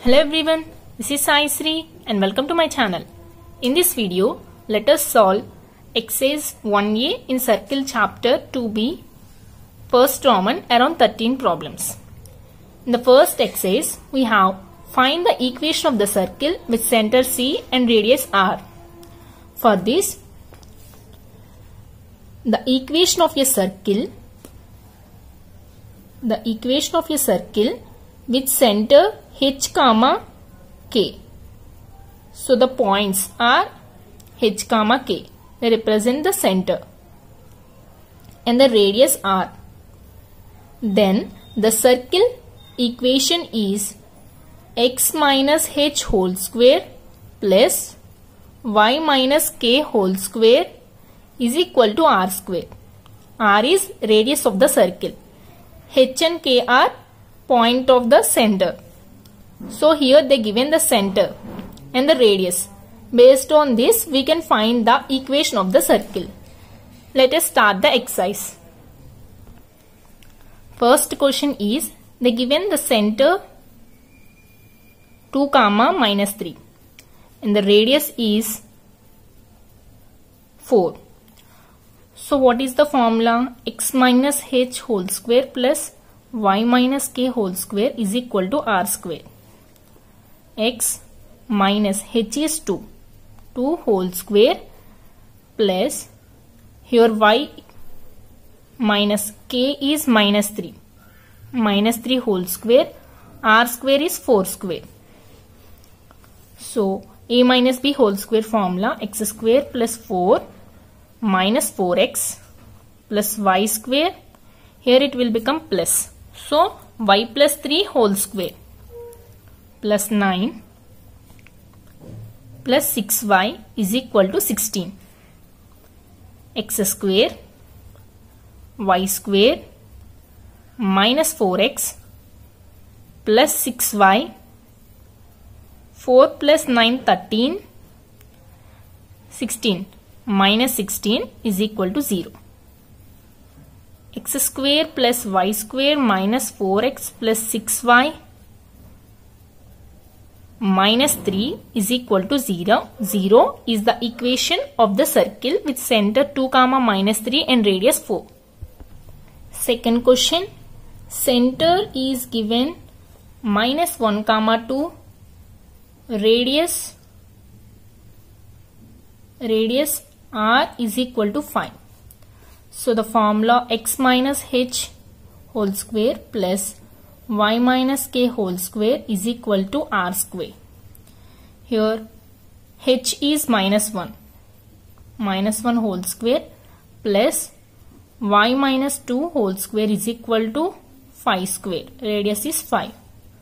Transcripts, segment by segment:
Hello everyone, this is Sai Sri and welcome to my channel. In this video, let us solve exercise 1A in Circle chapter 2B, first Roman, around 13 problems. In the first exercise, we have find the equation of the circle with center C and radius R. For this, the equation of a circle with center H comma K. So the points are H comma K. They represent the center and the radius R. Then the circle equation is x minus h whole square plus y minus k whole square is equal to r square. R is radius of the circle. H and k are point of the center. So here they given the center and the radius. Based on this, we can find the equation of the circle. Let us start the exercise. First question is, they given the center 2 comma minus 3 and the radius is 4. So what is the formula? X minus h whole square plus y minus k whole square is equal to r square. X minus h is 2 whole square plus here y minus k is minus 3 whole square, r square is 4 square. So a minus b whole square formula, x square plus 4 minus 4x plus y square, here it will become plus. So y plus 3 whole square plus 9 plus 6y is equal to 16. X square y square minus 4x plus 6y, 4 plus 9 13, 16 minus 16 is equal to 0. X square plus y square minus 4x plus 6y minus 3 is equal to 0. 0 is the equation of the circle with center 2 comma minus 3 and radius 4. Second question, center is given minus 1 comma 2, radius r is equal to 5. So the formula x minus h whole square plus y minus k whole square is equal to r square. Here h is minus 1 whole square plus y minus 2 whole square is equal to 5 square. Radius is 5.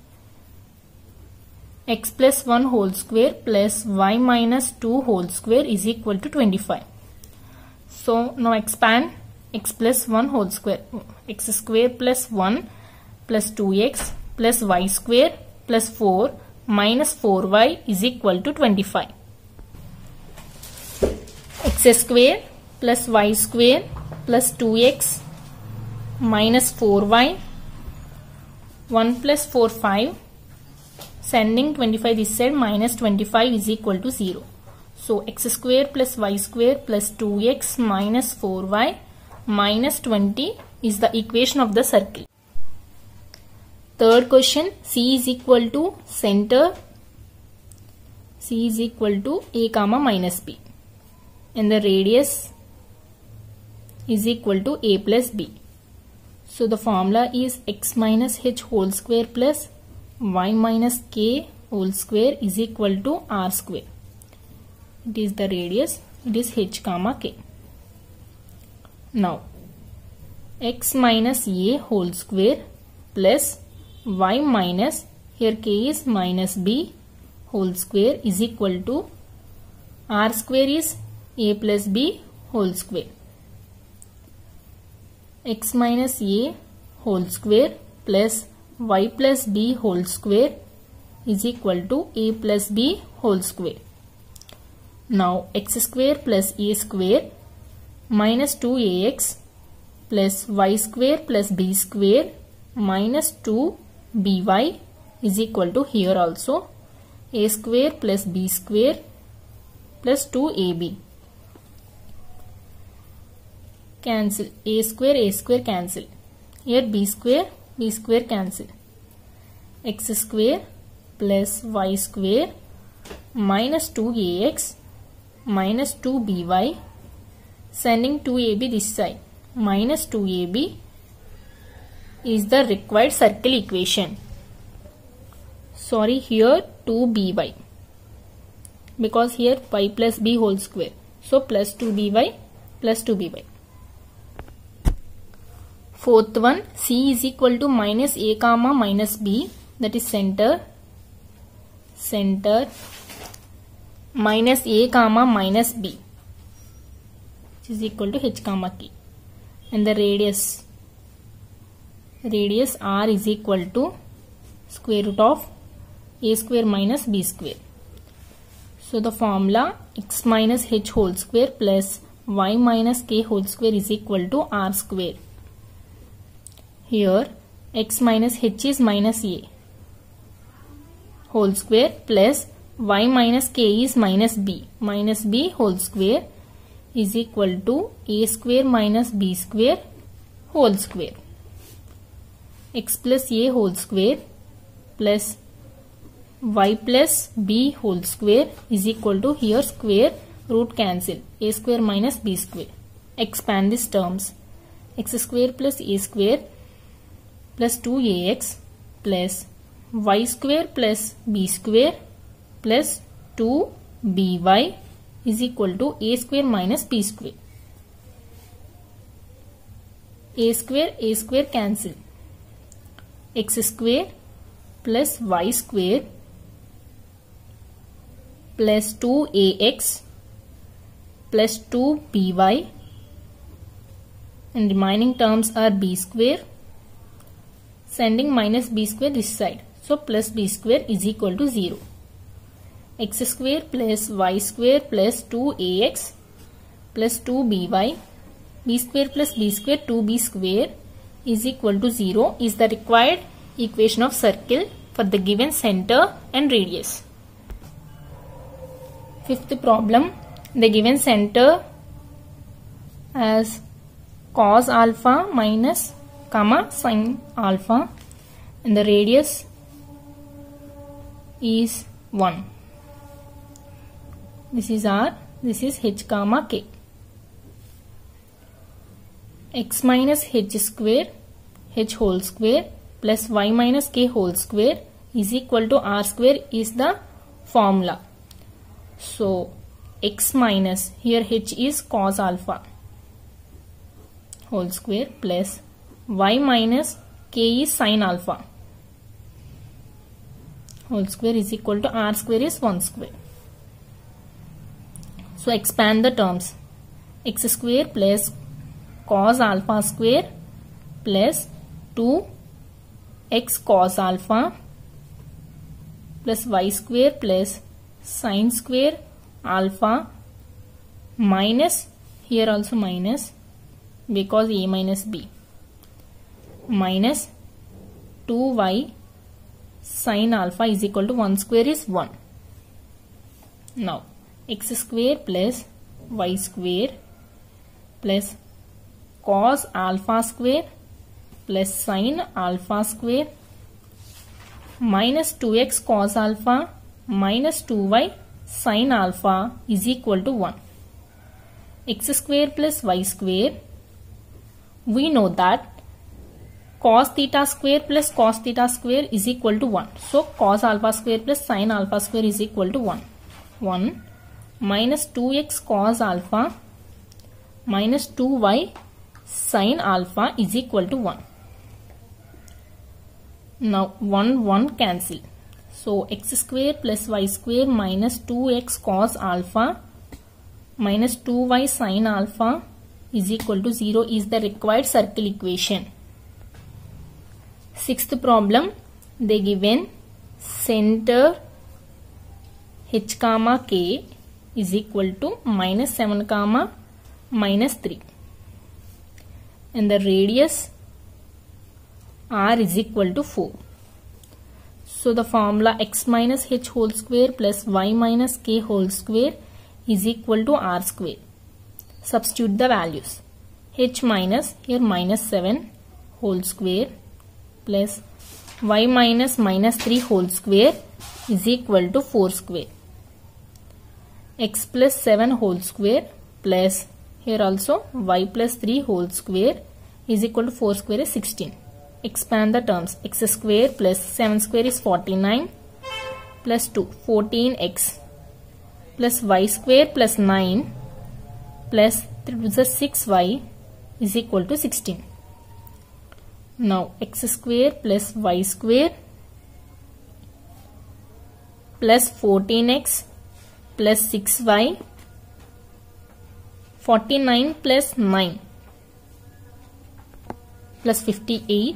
X plus 1 whole square plus y minus 2 whole square is equal to 25. So now expand x plus 1 whole square, x square plus 1 plus 2x plus y square plus 4 minus 4y is equal to 25. X square plus y square plus 2x minus 4y, 1 plus 4 5, sending 25 this side, minus 25 is equal to 0. So x square plus y square plus 2x minus 4y minus 20 is the equation of the circle. Third question, C is equal to center, C is equal to a comma minus b and the radius is equal to a plus b. So the formula is x minus h whole square plus y minus k whole square is equal to r square. It is the radius, it is h comma k. Now x minus a whole square plus y minus, here k is minus b whole square is equal to r square is a plus b whole square. X minus a whole square plus y plus b whole square is equal to a plus b whole square. Now x square plus a square minus 2ax plus y square plus b square minus 2by is equal to here also a square plus b square plus 2ab. Cancel. A square cancel. Here b square cancel. X square plus y square minus 2ax minus 2by, sending 2ab this side, minus 2ab is the required circle equation. Sorry, here 2by, because here y plus b whole square, so plus 2by plus 2by. Fourth one, C is equal to minus a comma minus b, that is center minus a comma minus b, which is equal to h comma k, and the radius r is equal to square root of a square minus b square. So the formula x minus h whole square plus y minus k whole square is equal to r square. Here x minus h is minus a whole square plus y minus k is minus b whole square is equal to a square minus b square whole square. X plus a whole square plus y plus b whole square is equal to, here square root cancel, a square minus b square. Expand these terms. X square plus a square plus 2ax plus y square plus b square plus 2by is equal to a square minus b square. A square cancel. X square plus y square plus 2ax plus 2by, and remaining terms are b square, sending minus b square this side, so plus b square is equal to 0. X square plus y square plus 2ax plus 2by, b square plus b square 2b square is equal to 0 is the required equation of circle for the given center and radius. Fifth problem, the given center as cos alpha minus comma sin alpha, and the radius is 1. This is r, this is h comma k. X minus h square, h whole square plus y minus k whole square is equal to r square is the formula. So x minus, here h is cos alpha whole square plus y minus k is sin alpha whole square is equal to r square is 1 square. So expand the terms. X square plus cos alpha square plus 2x cos alpha plus y square plus sin square alpha minus, here also minus because a minus b, minus 2y sin alpha is equal to 1 square is 1. Now x square plus y square plus cos alpha square plus sin alpha square minus 2x cos alpha minus 2y sin alpha is equal to 1. X square plus y square, we know that cos theta square plus cos theta square is equal to 1. So cos alpha square plus sin alpha square is equal to 1. 1 minus 2x cos alpha minus 2y sin alpha is equal to 1. Now 1 cancel. So x square plus y square minus 2x cos alpha minus 2y sin alpha is equal to 0 is the required circle equation. Sixth problem, they given center h comma k is equal to minus 7 comma minus 3 and the radius r is equal to 4. So the formula x minus h whole square plus y minus k whole square is equal to r square. Substitute the values. H minus, here minus 7 whole square plus y minus minus 3 whole square is equal to 4 square. X plus 7 whole square plus here also y plus 3 whole square is equal to 4 square is 16. Expand the terms. X square plus 7 square is 49 plus 2 14x plus y square plus 9 plus 3 to the 6y is equal to 16. Now x square plus y square plus 14x plus 6y 49 plus 9 plus 58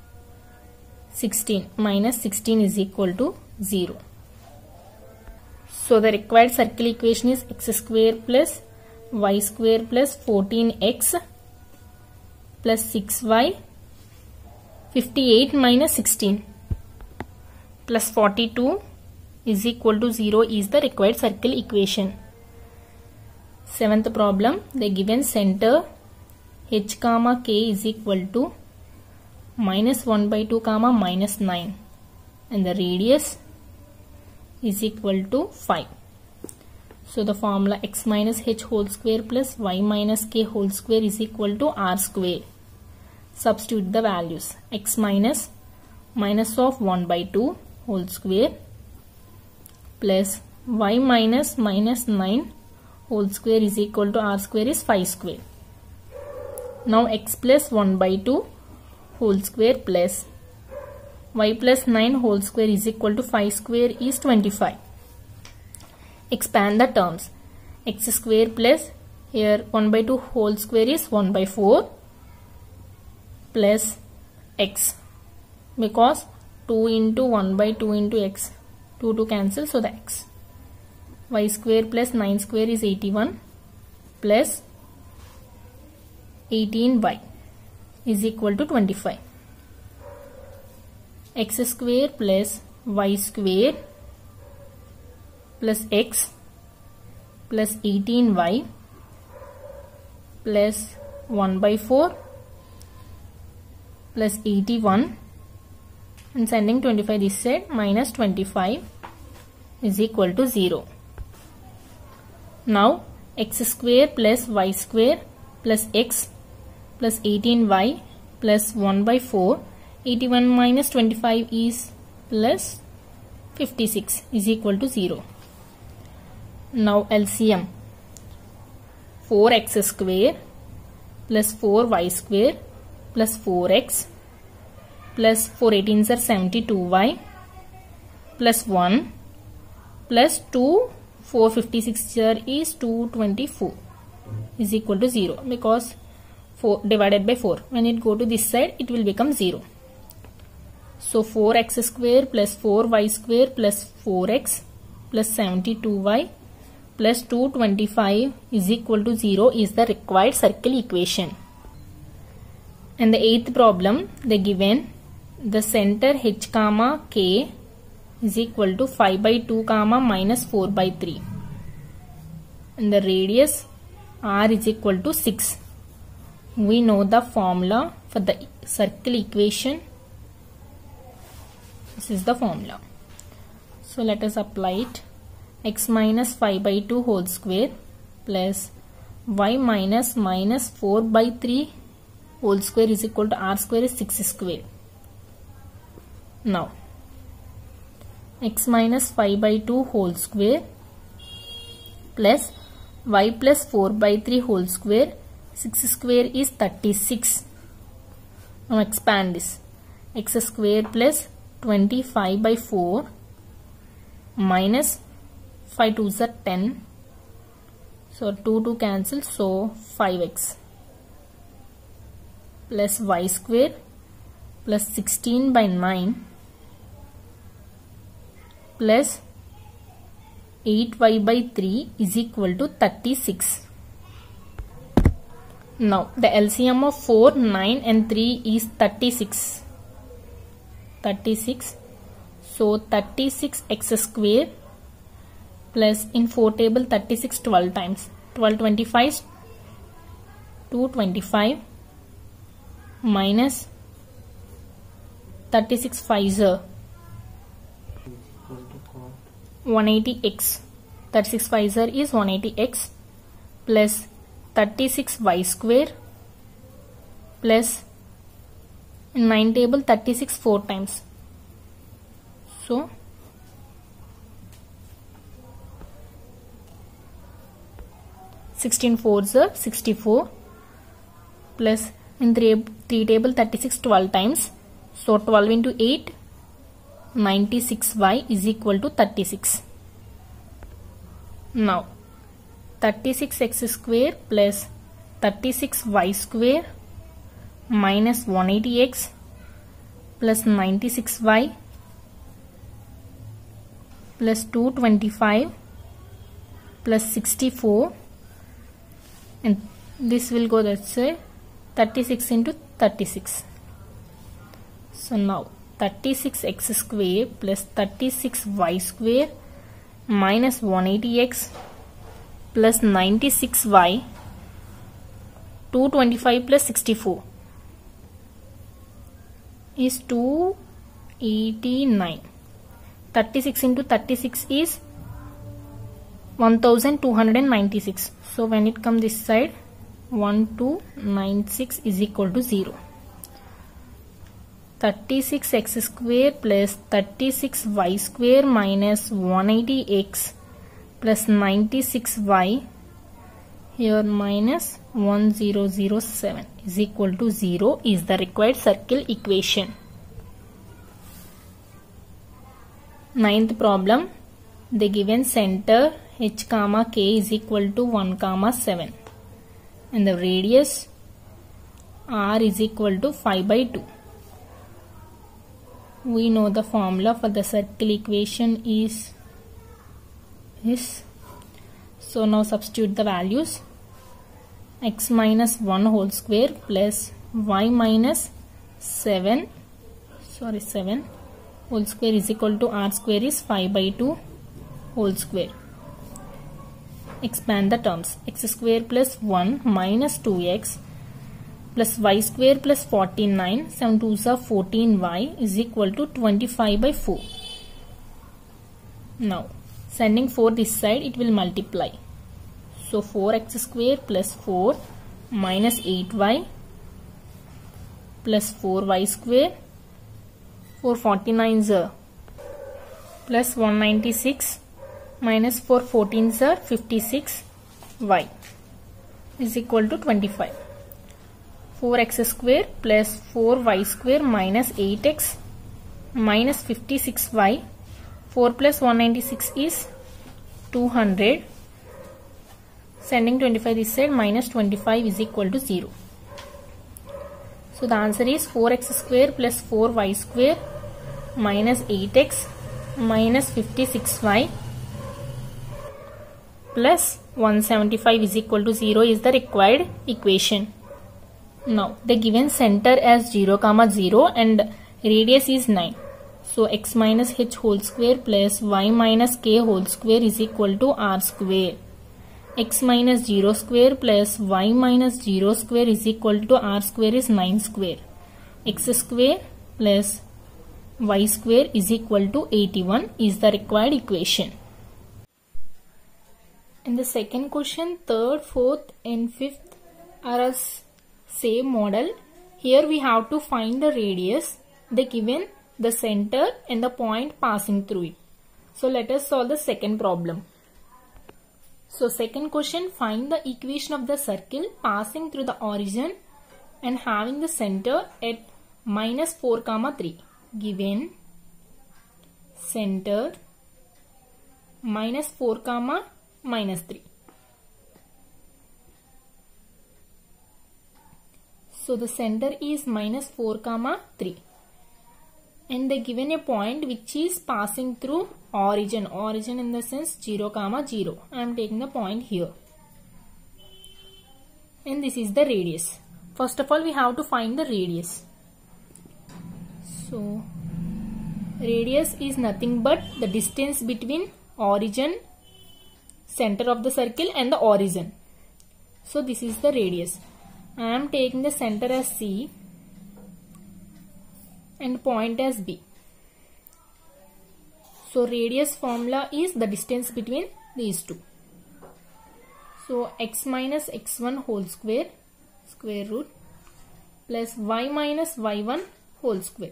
16 minus 16 is equal to 0. So the required circle equation is x square plus y square plus 14x plus 6y 58 minus 16 plus 42 is equal to 0 is the required circle equation. Seventh problem, the given center h comma k is equal to minus 1 by 2 comma minus 9 and the radius is equal to 5. So the formula x minus h whole square plus y minus k whole square is equal to r square. Substitute the values. X minus minus of 1 by 2 whole square plus y minus minus 9 whole square is equal to r square is 5 square. Now x plus 1 by 2 whole square plus y plus 9 whole square is equal to 5 square is 25. Expand the terms. X square plus here 1 by 2 whole square is 1 by 4 plus x because 2 into 1 by 2 into x 2 to cancel, so the x. Y square plus 9 square is 81 plus 18y is equal to 25. X square plus y square plus x plus 18y plus 1 by 4 plus 81 and sending 25 this side minus 25 is equal to 0. Now x square plus y square plus x plus 18y plus 1 by 4, 81 minus 25 is plus 56 is equal to 0. Now LCM 4x square plus 4y square plus 4x plus 4 18s are 72y plus 1 plus 2 456 here is 224 is equal to 0 because 4 divided by 4. When it go to this side it will become 0. So 4x square plus 4y square plus 4x plus 72y plus 225 is equal to 0 is the required circle equation. And the eighth problem, the given the center h comma k is equal to 5 by 2 comma minus 4 by 3 and the radius r is equal to 6. We know the formula for the circle equation. This is the formula. So let us apply it. X minus 5 by 2 whole square plus y minus minus 4 by 3 whole square is equal to r square is 6 square. Now x minus 5 by 2 whole square plus y plus 4 by 3 whole square, 6 square is 36. Now expand this. X square plus 25 by 4 minus 5 2s are 10. So 2 to cancel, so 5x plus y square plus 16 by 9 plus 8y by 3 is equal to 36. Now the LCM of 4, 9 and 3 is 36. So 36x square plus in 4 table 36 12 times. 12 25 225 minus 36 5 180x. 36 5 is 180x plus 36y square plus in 9 table 36 4 times. So 16 4s are 64 plus in 3 table 36 12 times. So 12 into 8 96y is equal to 36. Now 36x square plus 36y square minus 180x plus 96y plus 225 plus 64, and this will go, let's say 36 into 36. So now 36x square plus 36y square minus 180x plus 96y 225 plus 64 is 289. 36 into 36 is 1296. So when it comes this side, 1296 is equal to 0. 36x square plus 36y square minus 180x plus 96y here minus 1007 is equal to 0 is the required circle equation. Ninth problem, the given center h comma k is equal to 1 comma 7 and the radius r is equal to 5 by 2. We know the formula for the circle equation is this. So now substitute the values. X minus 1 whole square plus y minus 7 whole square is equal to r square is 5 by 2 whole square. Expand the terms. X square plus 1 minus 2x plus y square plus 49, 7 2s are 14y is equal to 25 by 4. Now sending 4 this side, it will multiply. So 4x square plus 4 minus 8y plus 4y square, 449s are plus 196 minus 414s are 56y is equal to 25. 4x square plus 4y square minus 8x minus 56y. 4 plus 196 is 200. Sending 25 this side, minus 25 is equal to 0. So the answer is 4x square plus 4y square minus 8x minus 56y plus 175 is equal to 0 is the required equation. Now the given center as 0 comma 0 and radius is 9. So x minus h whole square plus y minus k whole square is equal to r square. X minus 0 square plus y minus 0 square is equal to r square is 9 square. X square plus y square is equal to 81 is the required equation. In the second question, third, fourth and fifth are a same model. Here we have to find the radius, the given, the center and the point passing through it. So let us solve the second problem. So second question, find the equation of the circle passing through the origin and having the center at minus 4 comma 3. Given center minus 4 comma minus 3. So the center is minus 4 comma 3 and they given a point which is passing through origin in the sense 0 comma 0. I am taking the point here and this is the radius. First of all we have to find the radius. So Radius is nothing but the distance between origin, center of the circle, and the origin. So this is the radius. I am taking the center as C and point as B. So radius formula is the distance between these two. So x minus x1 whole square, square root, plus y minus y1 whole square.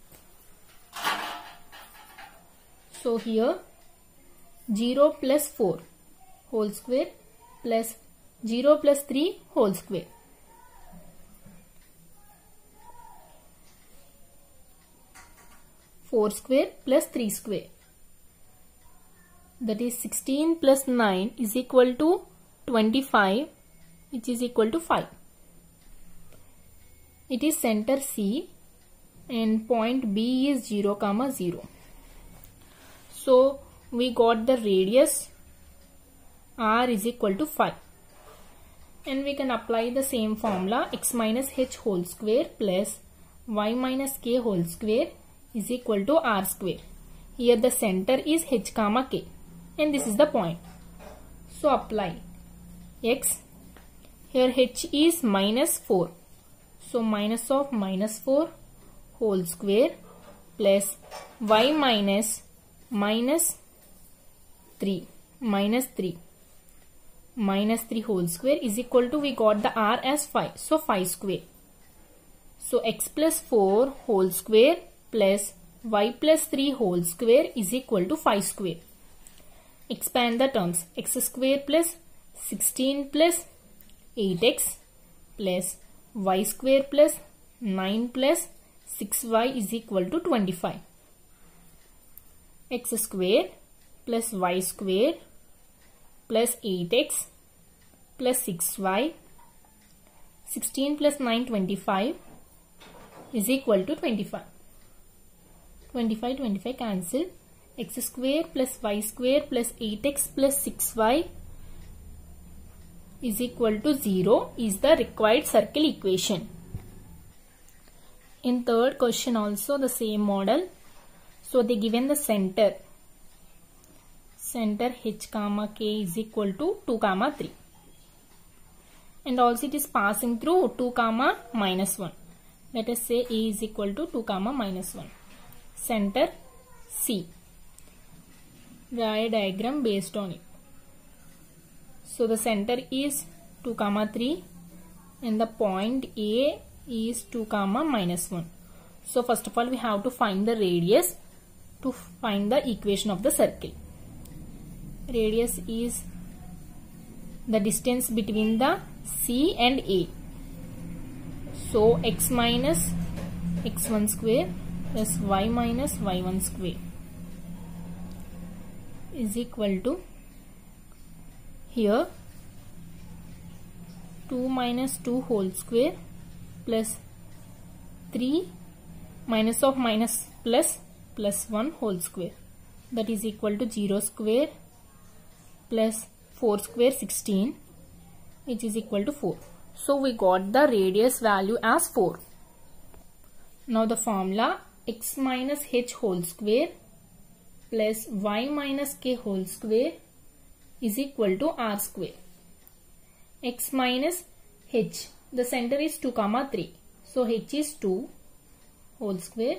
So here 0 plus 4 whole square plus 0 plus 3 whole square. Four square plus 3 square. That is 16 plus 9 is equal to 25, which is equal to 5. It is center C and point B is 0, 0. So we got the radius R is equal to 5. And we can apply the same formula, x minus h whole square plus y minus k whole square is equal to R square. Here the center is h comma k and this is the point. So apply x. Here h is minus 4. So minus of minus 4 whole square plus y minus 3 minus 3 whole square is equal to, we got the R as 5. So 5 square. So x plus 4 whole square plus y plus 3 whole square is equal to 5 square. Expand the terms. X square plus 16 plus 8x plus y square plus 9 plus 6y is equal to 25. X square plus y square plus 8x plus 6y, 16 plus 9, 25 is equal to 25. 25 cancel. X square plus y square plus 8x plus 6y is equal to 0 is the required circle equation. In third question also the same model. So they given the center h comma k is equal to 2 comma 3 and also it is passing through 2 comma minus 1. Let us say A is equal to 2 comma minus 1. Center C. Draw a diagram based on it. So the center is 2 comma 3 and the point A is 2 comma minus 1. So first of all we have to find the radius to find the equation of the circle. Radius is the distance between the C and A. So x minus x1 square plus y minus y1 square is equal to, here 2 minus 2 whole square plus 3 minus of minus plus 1 whole square, that is equal to 0 square plus 4 square 16, which is equal to 4. So we got the radius value as 4. Now the formula, x minus h whole square plus y minus k whole square is equal to R square. X minus h, the center is 2 comma 3. So h is 2 whole square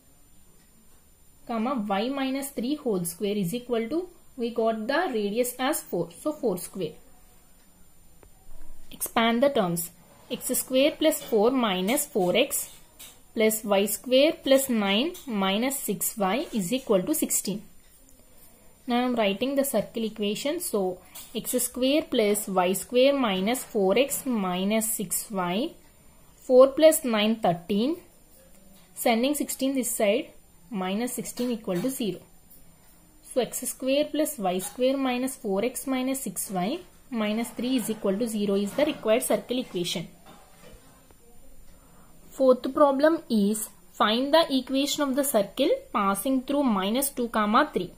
comma y minus 3 whole square is equal to, we got the radius as 4. So 4 square. Expand the terms. X square plus 4 minus 4x plus y square plus 9 minus 6y is equal to 16. Now I am writing the circle equation. So x square plus y square minus 4x minus 6y, 4 plus 9 13, sending 16 this side, minus 16 equal to 0. So x square plus y square minus 4x minus 6y minus 3 is equal to 0 is the required circle equation. Fourth problem is find the equation of the circle passing through minus 2 comma 3.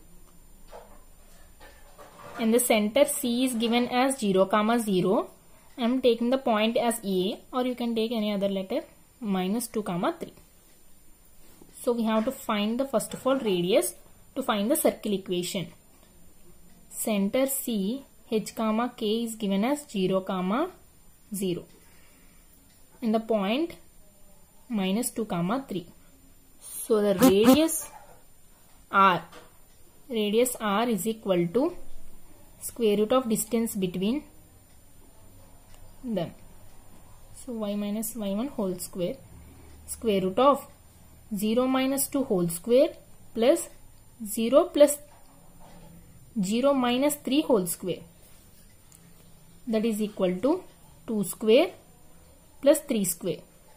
And the center C is given as 0 comma 0. I am taking the point as A, or you can take any other letter, minus 2 comma 3. So we have to find the first of all radius to find the circle equation. Center C, h comma k is given as 0 comma 0 and the point minus 2 comma 3. So the radius r is equal to square root of distance between them. So y minus y1 whole square root of 0 minus 2 whole square plus 0 minus 3 whole square, that is equal to 2 square plus 3 square.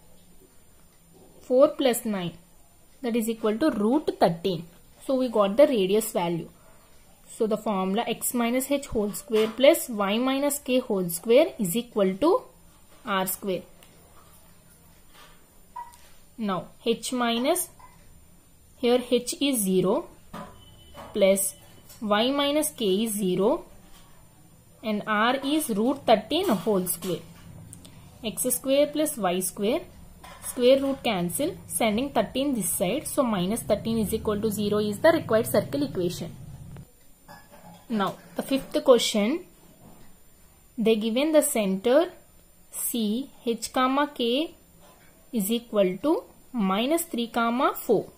4 plus 9, that is equal to root 13. So we got the radius value. So the formula x minus h whole square plus y minus k whole square is equal to r square. Now h minus, here h is 0 plus y minus k is 0 and r is root 13 whole square. X square plus y square, square root cancel, sending 13 this side. So minus 13 is equal to 0 is the required circle equation. Now the fifth question, they given the center C, h comma k is equal to minus 3 comma 4.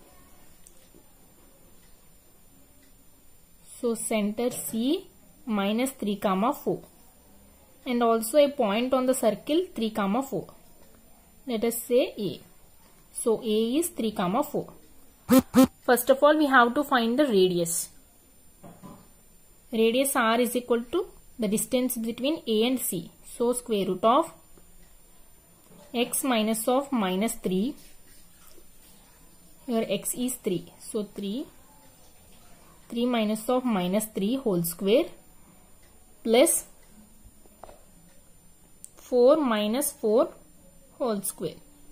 So center C minus 3 comma 4 and also a point on the circle 3 comma 4. Let us say A. So A is 3 comma 4. First of all we have to find the radius. Radius r is equal to the distance between A and C. So square root of x minus of minus 3. Here x is 3. So 3 minus of minus 3 whole square plus 4 minus 4 whole square.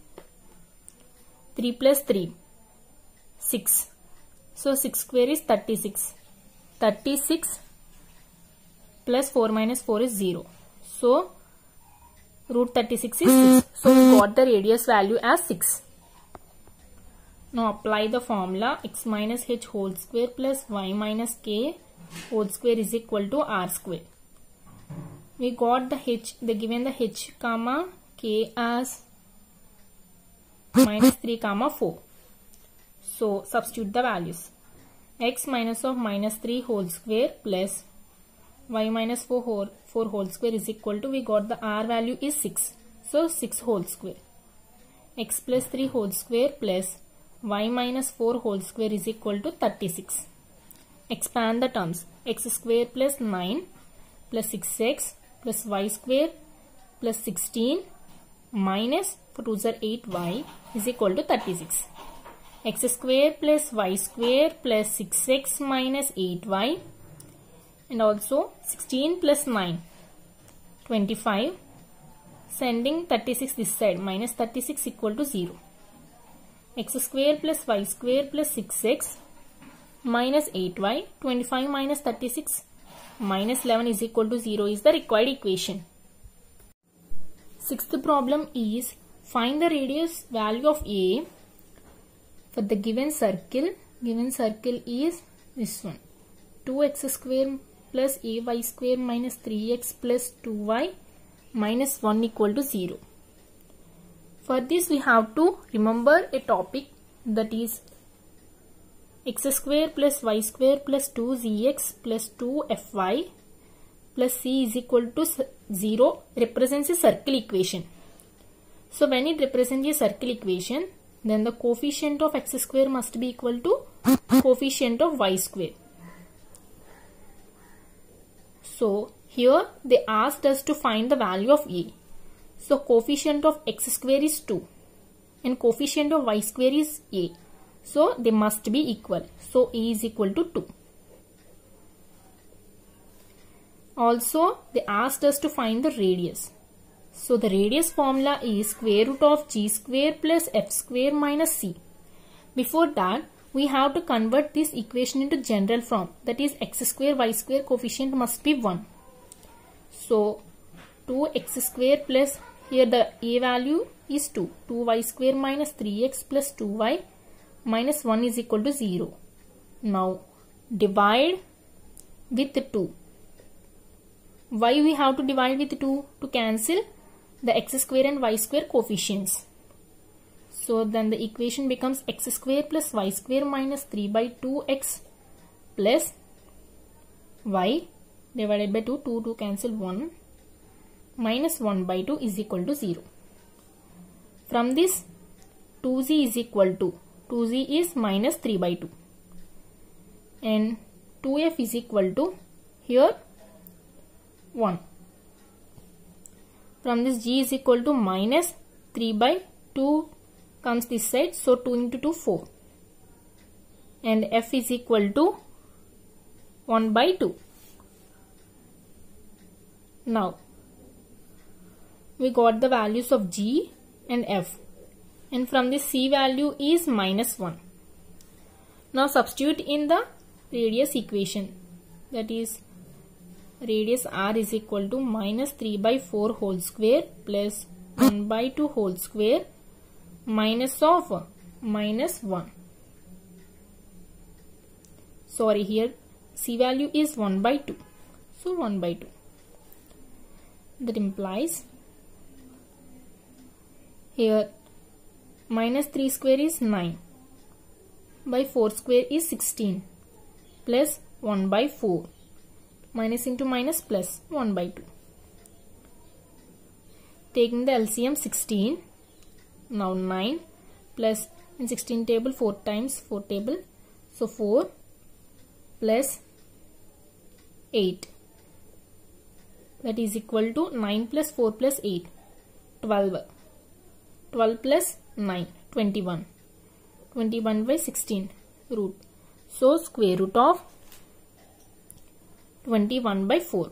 3 plus 3, 6. So 6 square is 36. 36 plus 4 minus 4 is 0. So root 36 is 6. So we got the radius value as 6. Now apply the formula x minus h whole square plus y minus k whole square is equal to r square. We got the h, they given the h comma k as minus 3 comma 4. So substitute the values. X minus of minus 3 whole square plus y minus 4 whole square is equal to, we got the r value is 6. So 6 whole square. X plus 3 whole square plus y minus 4 whole square is equal to 36. Expand the terms. X square plus 9 plus 6x plus y square plus 16 minus 4 2s are 8y is equal to 36. X square plus y square plus 6x minus 8y and also 16 plus 9 25, sending 36 this side, minus 36 equal to 0. X square plus y square plus 6x minus 8y, 25 minus 36 minus 11 is equal to 0 is the required equation. Sixth problem is find the radius value of A for the given circle. Given circle is this one, 2x square plus ay square minus 3x plus 2y minus 1 equal to 0. For this we have to remember a topic, that is x square plus y square plus 2zx plus 2fy plus c is equal to 0 represents a circle equation. So when it represents a circle equation, then the coefficient of x square must be equal to coefficient of y square. So here they asked us to find the value of A. So coefficient of x square is 2 and coefficient of y square is A. So they must be equal. So A is equal to 2. Also they asked us to find the radius. So the radius formula is square root of g square plus f square minus c. Before that we have to convert this equation into general form, that is x square y square coefficient must be 1. So 2x square plus, here the a value is 2, 2y square minus 3x plus 2y minus 1 is equal to 0. Now divide with 2. Why we have to divide with 2? To cancel the x square and y square coefficients. So then the equation becomes x square plus y square minus 3 by 2x plus y divided by 2. 2 cancel 1 minus 1 by 2 is equal to 0. From this 2z is equal to 2z is minus 3 by 2 and 2f is equal to here 1. From this g is equal to minus 3 by 2 comes this side, so 2 into 2 4 and f is equal to 1 by 2. Now we got the values of g and f, and from this c value is minus 1. Now substitute in the radius equation, that is radius r is equal to minus 3 by 4 whole square plus 1 by 2 whole square minus of minus 1. Sorry, here c value is 1 by 2. So 1 by 2. That implies here minus 3 square is 9 by 4 square is 16 plus 1 by 4. Minus into minus plus 1 by 2. Taking the LCM 16. Now 9 plus in 16 table 4 times 4 table. So 4 plus 8. That is equal to 9 plus 4 plus 8. 12. 12 plus 9. 21. 21 by 16 root. So square root of 21 by 4.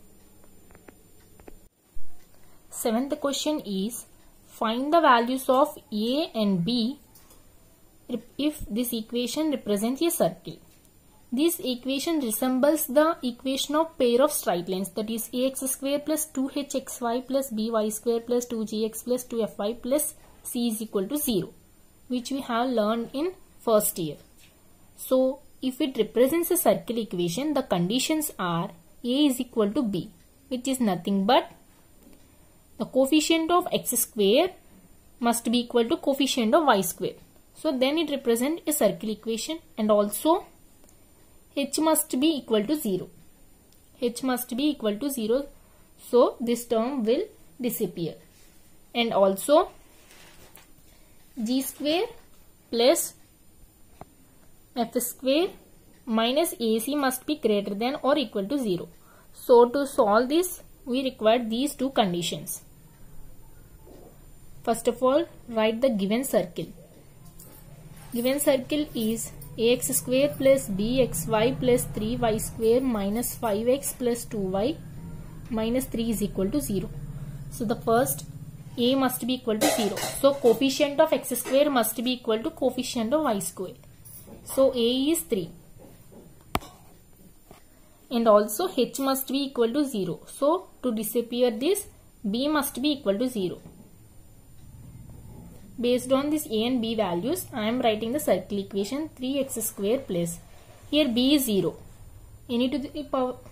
Seventh question is, find the values of a and b if this equation represents a circle. This equation resembles the equation of pair of straight lines, that is ax square plus 2hxy plus by square plus 2gx plus 2fy plus c is equal to 0, which we have learned in first year. So if it represents a circle equation, the conditions are a is equal to b, which is nothing but the coefficient of x square must be equal to coefficient of y square. So then it represents a circle equation, and also h must be equal to 0. H must be equal to 0. So this term will disappear. And also g square plus f square minus ac must be greater than or equal to 0. So to solve this, we require these two conditions. First of all, write the given circle. Given circle is ax square plus bxy plus 3y square minus 5x plus 2y minus 3 is equal to 0. So the first a must be equal to 0. So coefficient of x square must be equal to coefficient of y square. So a is 3. And also h must be equal to 0. So to disappear this, b must be equal to 0. Based on this a and b values, I am writing the circle equation 3x square plus, here b is 0. Any to the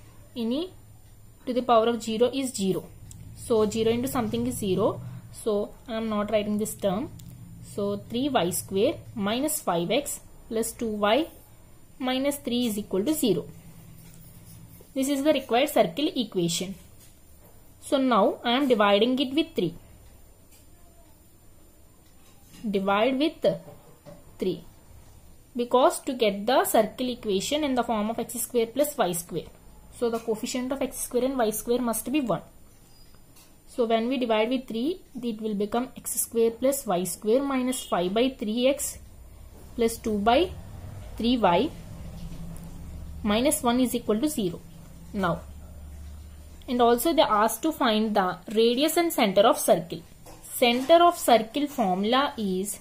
power of 0 is 0. So 0 into something is 0. So I am not writing this term. So 3y square minus 5x plus 2y minus 3 is equal to 0. This is the required circle equation. So now I am dividing it with 3. Divide with 3. Because to get the circle equation in the form of x square plus y square, so the coefficient of x square and y square must be 1. So when we divide with 3, it will become x square plus y square minus 5 by 3x plus 2 by 3y minus 1 is equal to 0. Now, and also they asked to find the radius and center of circle. Center of circle formula is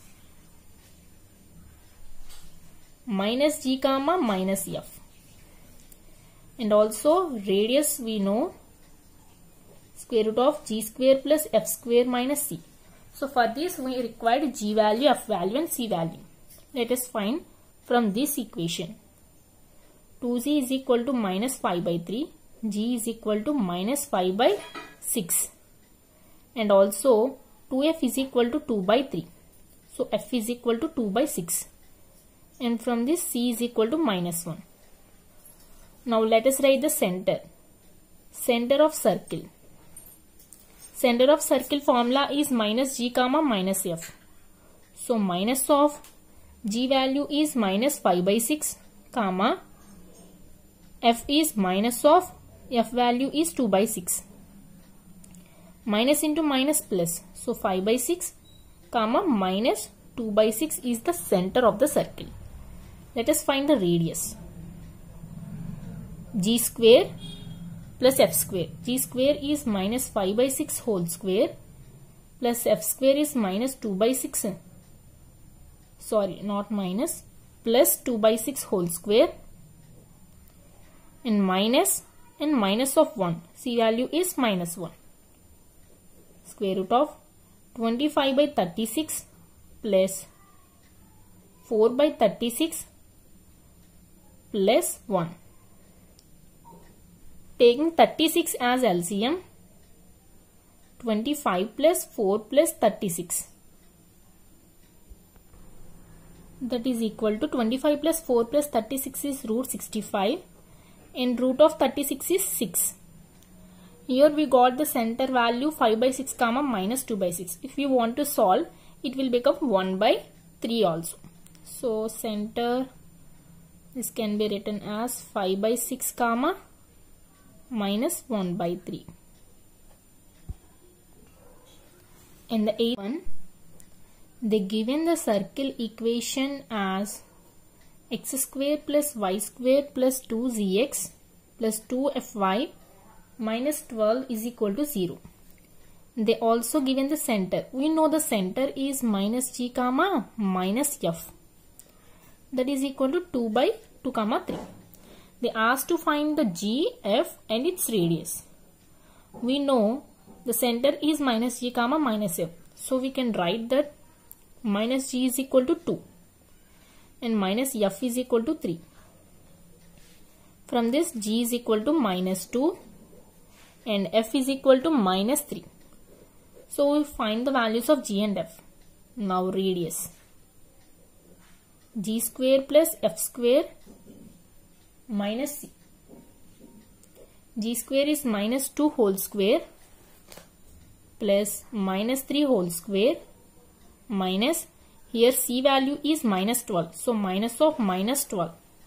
minus g comma minus f. And also radius we know square root of g square plus f square minus c. So for this we required g value, f value and c value. Let us find from this equation. 2z is equal to minus 5 by 3. G is equal to minus 5 by 6. And also 2f is equal to 2 by 3. So f is equal to 2 by 6. And from this c is equal to minus 1. Now let us write the center. Center of circle. Center of circle formula is minus g comma minus f. So minus of g value is minus 5 by 6 comma f is minus of f value is 2 by 6. Minus into minus plus. So 5 by 6 comma minus 2 by 6 is the center of the circle. Let us find the radius. G square plus f square. G square is minus 5 by 6 whole square plus f square is minus 2 by 6. Sorry, not minus, plus 2 by 6 whole square and minus of 1. C value is minus 1. Square root of 25 by 36 plus 4 by 36 plus 1. Taking 36 as LCM, 25 plus 4 plus 36. That is equal to 25 plus 4 plus 36 is root 65 and root of 36 is 6. Here we got the center value 5 by 6 comma minus 2 by 6. If you want to solve, it will become 1 by 3 also. So center, this can be written as 5 by 6 comma minus 1 by 3. In the 8th one, they given the circle equation as x square plus y square plus 2zx plus 2fy minus 12 is equal to 0. They also given the center. We know the center is minus g comma minus f. That is equal to 2 by 2 comma 3. They asked to find the g, f and its radius. We know the center is minus g comma minus f. So we can write that minus g is equal to 2 and minus f is equal to 3. From this g is equal to minus 2 and f is equal to minus 3. So we find the values of g and f. Now radius. G square plus f square minus c. G square is minus 2 whole square plus minus 3 whole square minus, here c value is minus 12. So minus of minus 12.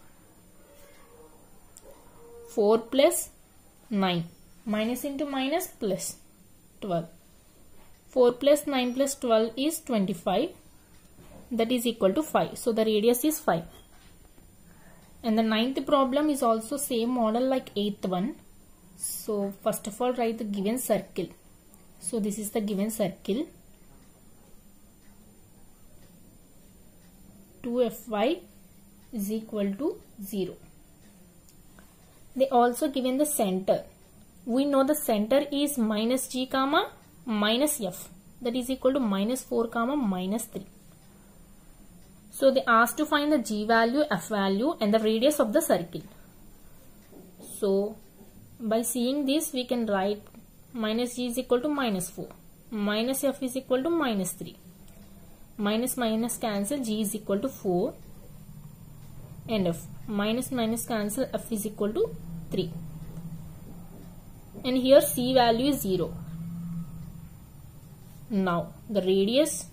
4 plus 9. Minus into minus plus 12. 4 plus 9 plus 12 is 25. That is equal to 5. So the radius is 5. And the 9th problem is also same model like 8th one. So first of all write the given circle. So this is the given circle. 2fy is equal to 0. They also given the center. We know the center is minus g comma minus f. That is equal to minus 4 comma minus 3. So they asked to find the g value, f value and the radius of the circle. So by seeing this we can write minus g is equal to minus 4. Minus f is equal to minus 3. Minus minus cancel, g is equal to 4 and f. Minus minus cancel, f is equal to 3. And here c value is 0. Now the radius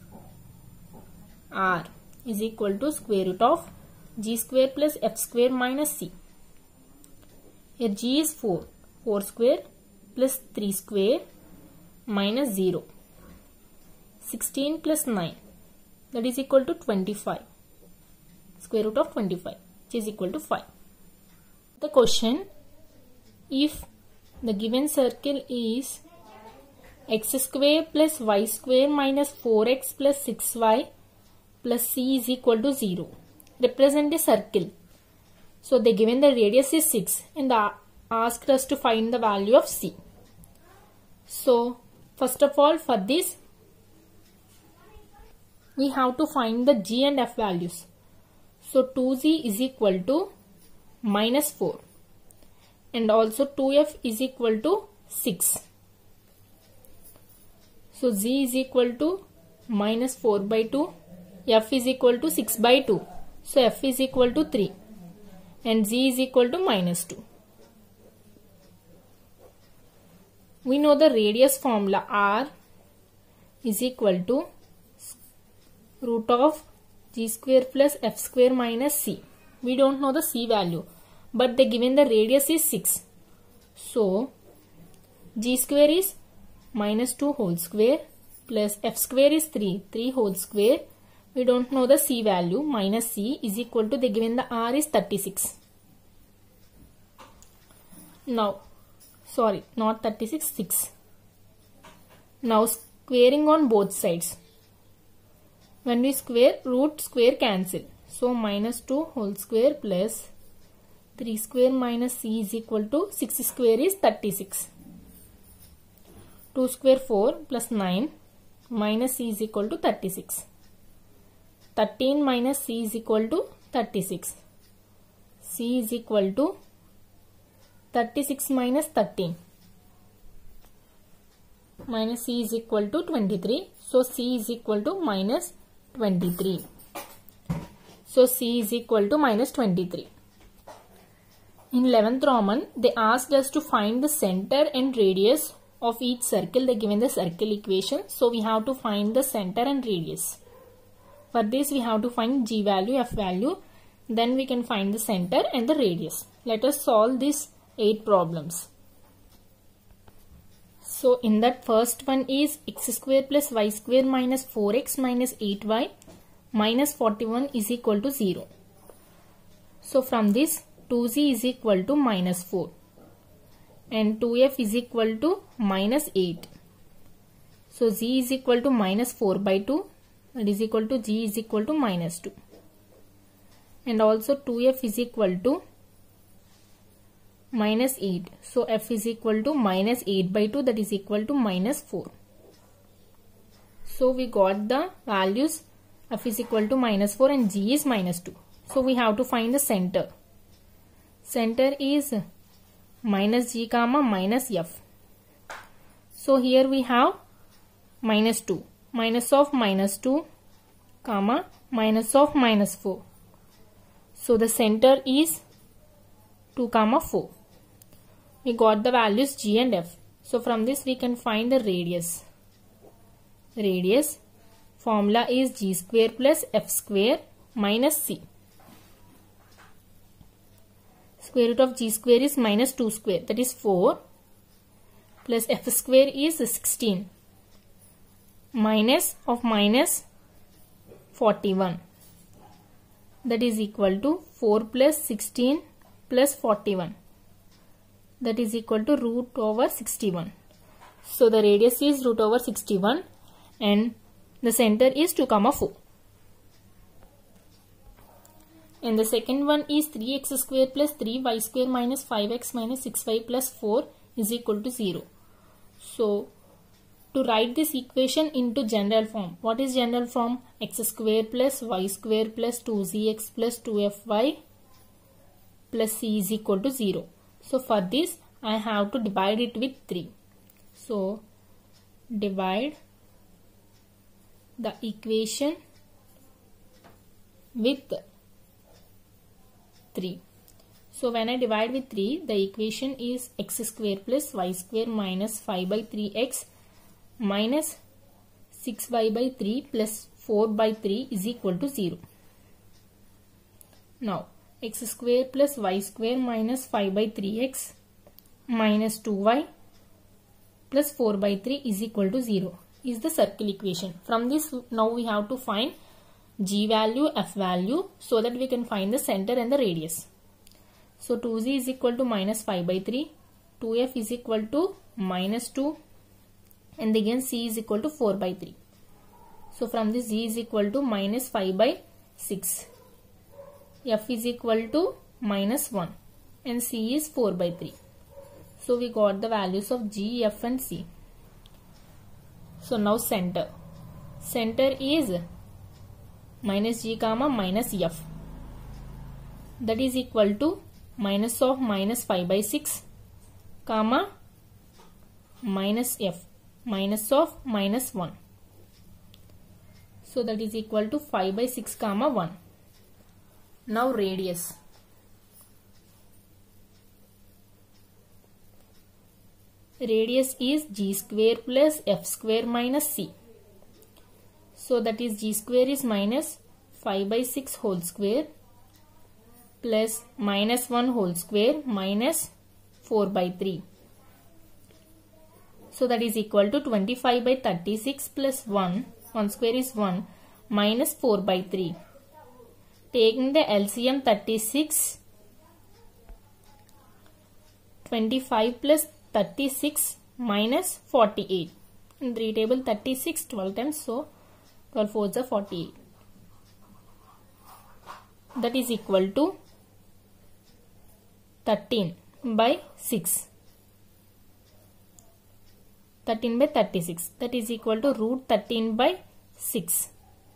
r is equal to square root of g square plus f square minus c. Here g is 4. 4 square plus 3 square minus 0. 16 plus 9. That is equal to 25. Square root of 25, which is equal to 5. The question, if the given circle is x square plus y square minus 4x plus 6y plus c is equal to 0. Represent a circle. So they given the radius is 6 and asked us to find the value of c. So first of all for this we have to find the g and f values. So 2z is equal to minus 4 and also 2f is equal to 6. So z is equal to minus 4 by 2, f is equal to 6 by 2. So f is equal to 3 and z is equal to minus 2. We know the radius formula r is equal to root of g square plus f square minus c. We don't know the c value, but they given the radius is 6. So g square is minus 2 whole square plus f square is 3 whole square. We don't know the c value, minus c is equal to, they given the r is 36. Now, sorry, not 36, 6. Now squaring on both sides. When we square, root square cancel. So minus 2 whole square plus 3 square minus c is equal to 6 square is 36. 2 square 4 plus 9 minus c is equal to 36. 13 minus c is equal to 36. C is equal to 36 minus 13. Minus c is equal to 23. So c is equal to minus 23. So c is equal to minus 23. In 11th Roman, they asked us to find the center and radius of each circle. They given the circle equation. So we have to find the center and radius. For this we have to find g value, f value. Then we can find the center and the radius. Let us solve these 8 problems. So in that first one is x square plus y square minus 4x minus 8y minus 41 is equal to 0. So from this 2z is equal to minus 4 and 2f is equal to minus 8. So z is equal to minus 4 by 2, that is equal to g is equal to minus 2. And also 2f is equal to minus 8. So f is equal to minus 8 by 2, that is equal to minus 4. So we got the values, f is equal to minus 4 and g is minus 2. So we have to find the center. Center is minus g comma minus f. So here we have minus 2. Minus of minus 2 comma minus of minus 4. So the center is 2 comma 4. We got the values g and f. So from this we can find the radius. Radius formula is g square plus f square minus c. Square root of g square is minus 2 square, that is 4, plus f square is 16. Minus of minus 41, that is equal to 4 plus 16 plus 41, that is equal to root over 61. So the radius is root over 61 and the center is 2 comma 4. And the second one is 3x square plus 3y square minus 5x minus 6y plus 4 is equal to 0. So to write this equation into general form, what is general form? X square plus y square plus 2zx plus 2fy plus c is equal to 0. So for this I have to divide it with 3. So divide the equation with 3. So when I divide with 3, the equation is x square plus y square minus 5 by 3x minus 6y by 3 plus 4 by 3 is equal to 0. Now x square plus y square minus 5 by 3x minus 2y plus 4 by 3 is equal to 0 is the circle equation. From this now we have to find g value, f value, so that we can find the center and the radius. So 2z is equal to minus 5 by 3, 2f is equal to minus 2 and again c is equal to 4 by 3. So from this z is equal to minus 5 by 6, f is equal to minus 1 and c is 4 by 3. So we got the values of g, f and c. So now center. Center is minus g comma minus f. that is equal to minus of minus 5 by 6 comma minus f minus of minus 1. So that is equal to 5 by 6 comma 1. Now radius. Radius is g square plus f square minus c. So that is g square is minus 5 by 6 whole square plus minus 1 whole square minus 4 by 3. So that is equal to 25 by 36 plus 1 square is 1 minus 4 by 3. Taking the LCM 36, 25 plus 36 minus 48. In 3 table 36 12 times, so 12 4s are 48. That is equal to 13 by 6. 13 by 36. That is equal to root 13 by 6.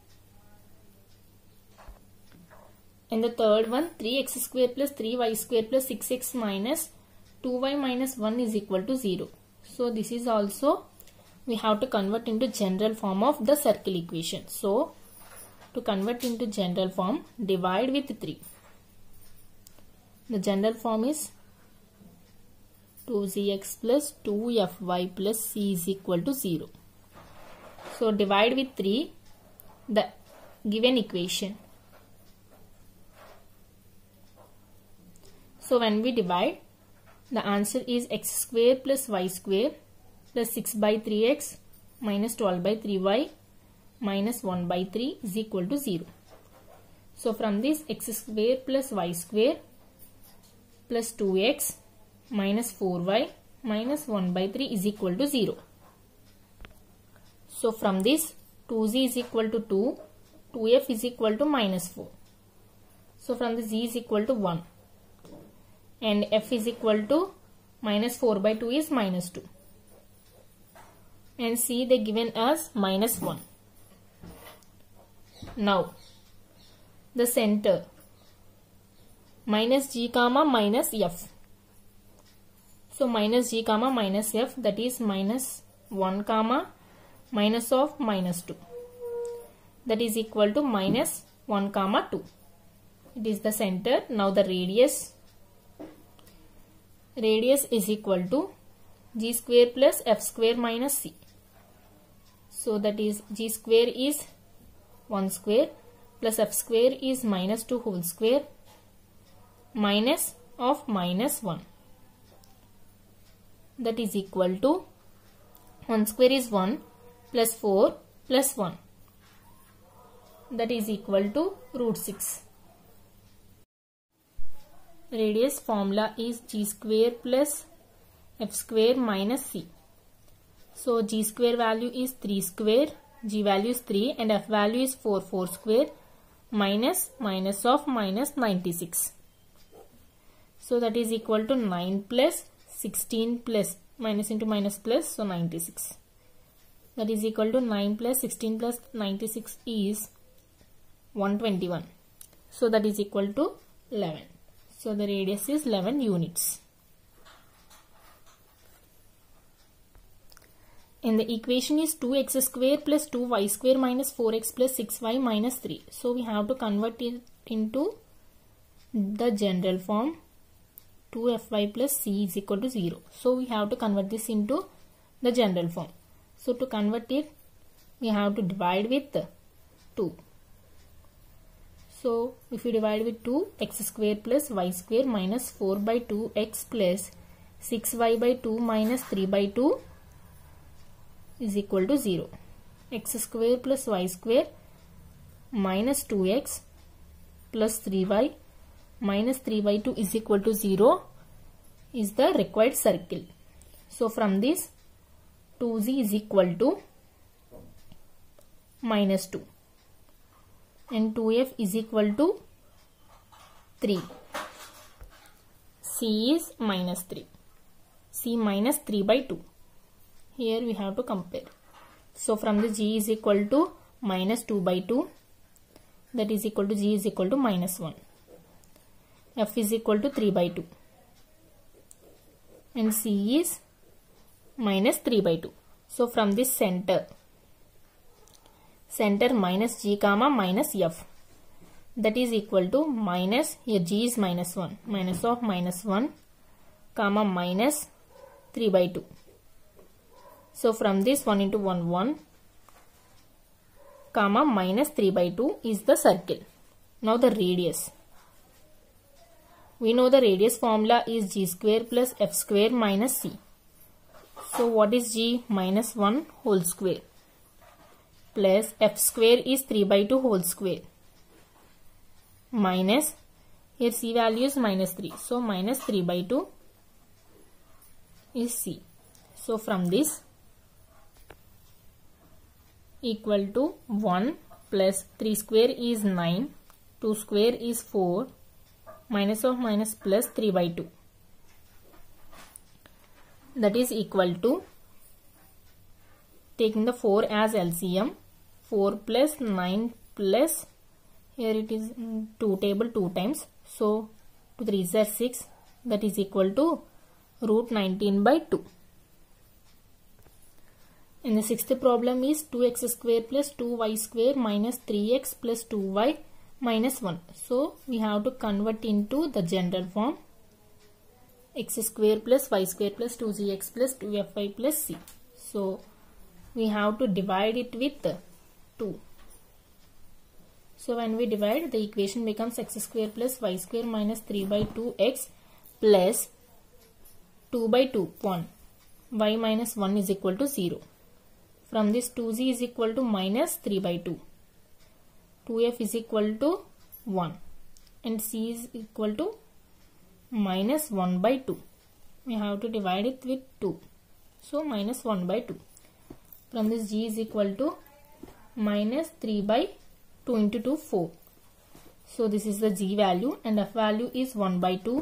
And the third one, 3x square plus 3y square plus 6x minus 2y minus 1 is equal to 0. So this is also we have to convert into general form of the circle equation. So to convert into general form, divide with 3. The general form is 2zx plus 2fy plus c is equal to 0. So divide with 3 the given equation. So when we divide, the answer is x square plus y square plus 6 by 3x minus 12 by 3y minus 1 by 3 is equal to 0. So from this, x square plus y square plus 2x minus 4y minus 1 by 3 is equal to 0. So from this, 2z is equal to 2, 2f is equal to minus 4. So from the z is equal to 1 and f is equal to minus 4 by 2 is minus 2. And c they given us minus 1. Now the center minus g comma minus f. So minus g comma minus f, that is minus 1 comma minus of minus 2, that is equal to minus 1 comma 2. It is the center. Now the radius is equal to g square plus f square minus c. So that is g square is 1 square plus f square is minus 2 whole square minus of minus 1, that is equal to 1 square is 1 plus 4 plus 1, that is equal to root 6. Radius formula is g square plus f square minus c. So g square value is 3 square, g value is 3 and f value is 4 square minus minus of minus 96. So that is equal to 9 plus 16 plus minus into minus plus, so 96. That is equal to 9 plus 16 plus 96 is 121. So that is equal to 11. So the radius is 11 units. And the equation is 2x square plus 2y square minus 4x plus 6y minus 3. So we have to convert it into the general form. 2fy plus c is equal to 0. So we have to convert this into the general form. So to convert it, we have to divide with 2. So if you divide with 2, x square plus y square minus 4 by 2x plus 6y by 2 minus 3 by 2 is equal to 0. X square plus y square minus 2x plus 3y minus 3 by 2 is equal to 0 is the required circle. So from this, 2z is equal to minus 2 and 2f is equal to 3. C is minus 3. C minus 3 by 2. Here we have to compare. So from the g is equal to minus 2 by 2, that is equal to g is equal to minus 1. f is equal to 3 by 2 and c is minus 3 by 2. So from this center minus g comma minus f, that is equal to minus, here g is minus 1, minus of minus 1 comma minus 3 by 2. So from this 1 into 1 1 comma minus 3 by 2 is the circle. Now the radius. We know the radius formula is g square plus f square minus c. So what is g? Minus 1 whole square plus f square is 3 by 2 whole square minus, here c value is minus 3. So minus 3 by 2 is c. So from this equal to 1 plus 3 square is 9, 2 square is 4, minus of minus plus 3 by 2. That is equal to, taking the 4 as LCM, 4 plus 9 plus, here it is 2 table 2 times. So 2 3s are 6, that is equal to root 19 by 2. And the sixth problem is 2x square plus 2y square minus 3x plus 2y minus 1. So we have to convert into the general form, x square plus y square plus 2gx plus 2fy plus c. So we have to divide it with 2. So when we divide, the equation becomes x square plus y square minus 3 by 2x plus 2 by 2 1, y minus 1 is equal to 0. From this 2z is equal to minus 3 by 2. 2f is equal to 1 and c is equal to minus 1 by 2. We have to divide it with 2. So minus 1 by 2. From this g is equal to minus 3 by 2 into 2 4. So this is the g value and f value is 1 by 2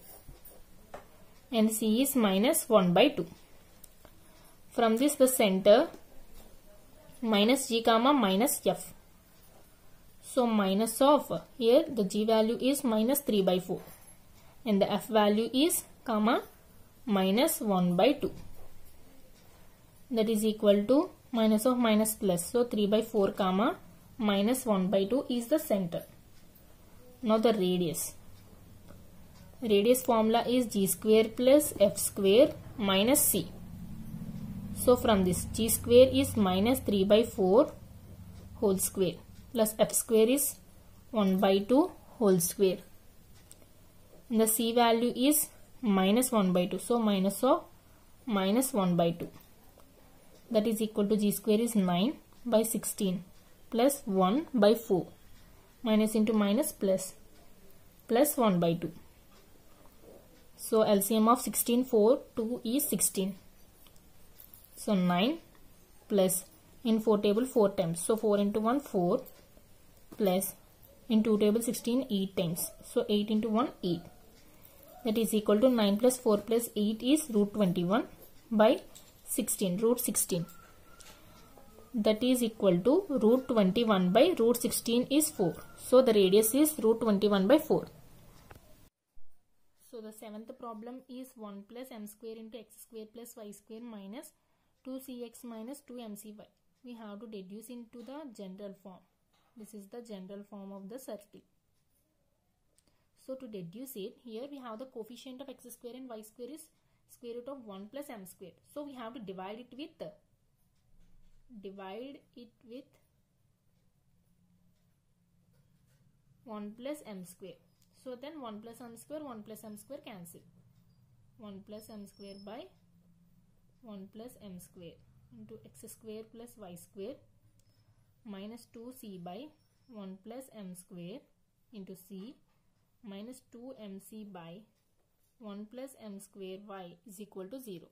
and c is minus 1 by 2. From this the center minus g comma minus f. So minus of, here the g value is minus 3 by 4 and the f value is comma minus 1 by 2. That is equal to minus of minus plus. So 3 by 4 comma minus 1 by 2 is the center. Now the radius. Radius formula is g square plus f square minus c. So from this g square is minus 3 by 4 whole square plus f square is 1 by 2 whole square. And the c value is minus 1 by 2. So minus of minus 1 by 2. That is equal to g square is 9 by 16 plus 1 by 4. Minus into minus plus 1 by 2. So LCM of 16 4 2 is 16. So 9 plus in 4 table 4 times. So 4 into 1 4 plus in 2 table 16 8 times. So 8 into 1 8. That is equal to 9 plus 4 plus 8 is root 21 by 16, root 16. That is equal to root 21 by root 16 is 4. So the radius is root 21 by 4. So the seventh problem is 1 plus m square into x square plus y square minus 2cx minus 2mcy. We have to deduce into the general form. This is the general form of the circle. So to deduce it, here we have the coefficient of x square and y square is square root of 1 plus m square. So we have to divide it with 1 plus m square. So then 1 plus m square cancel. 1 plus m square by 1 plus m square into x square plus y square minus 2c by 1 plus m square into c minus 2mc by 1 plus m square y is equal to 0.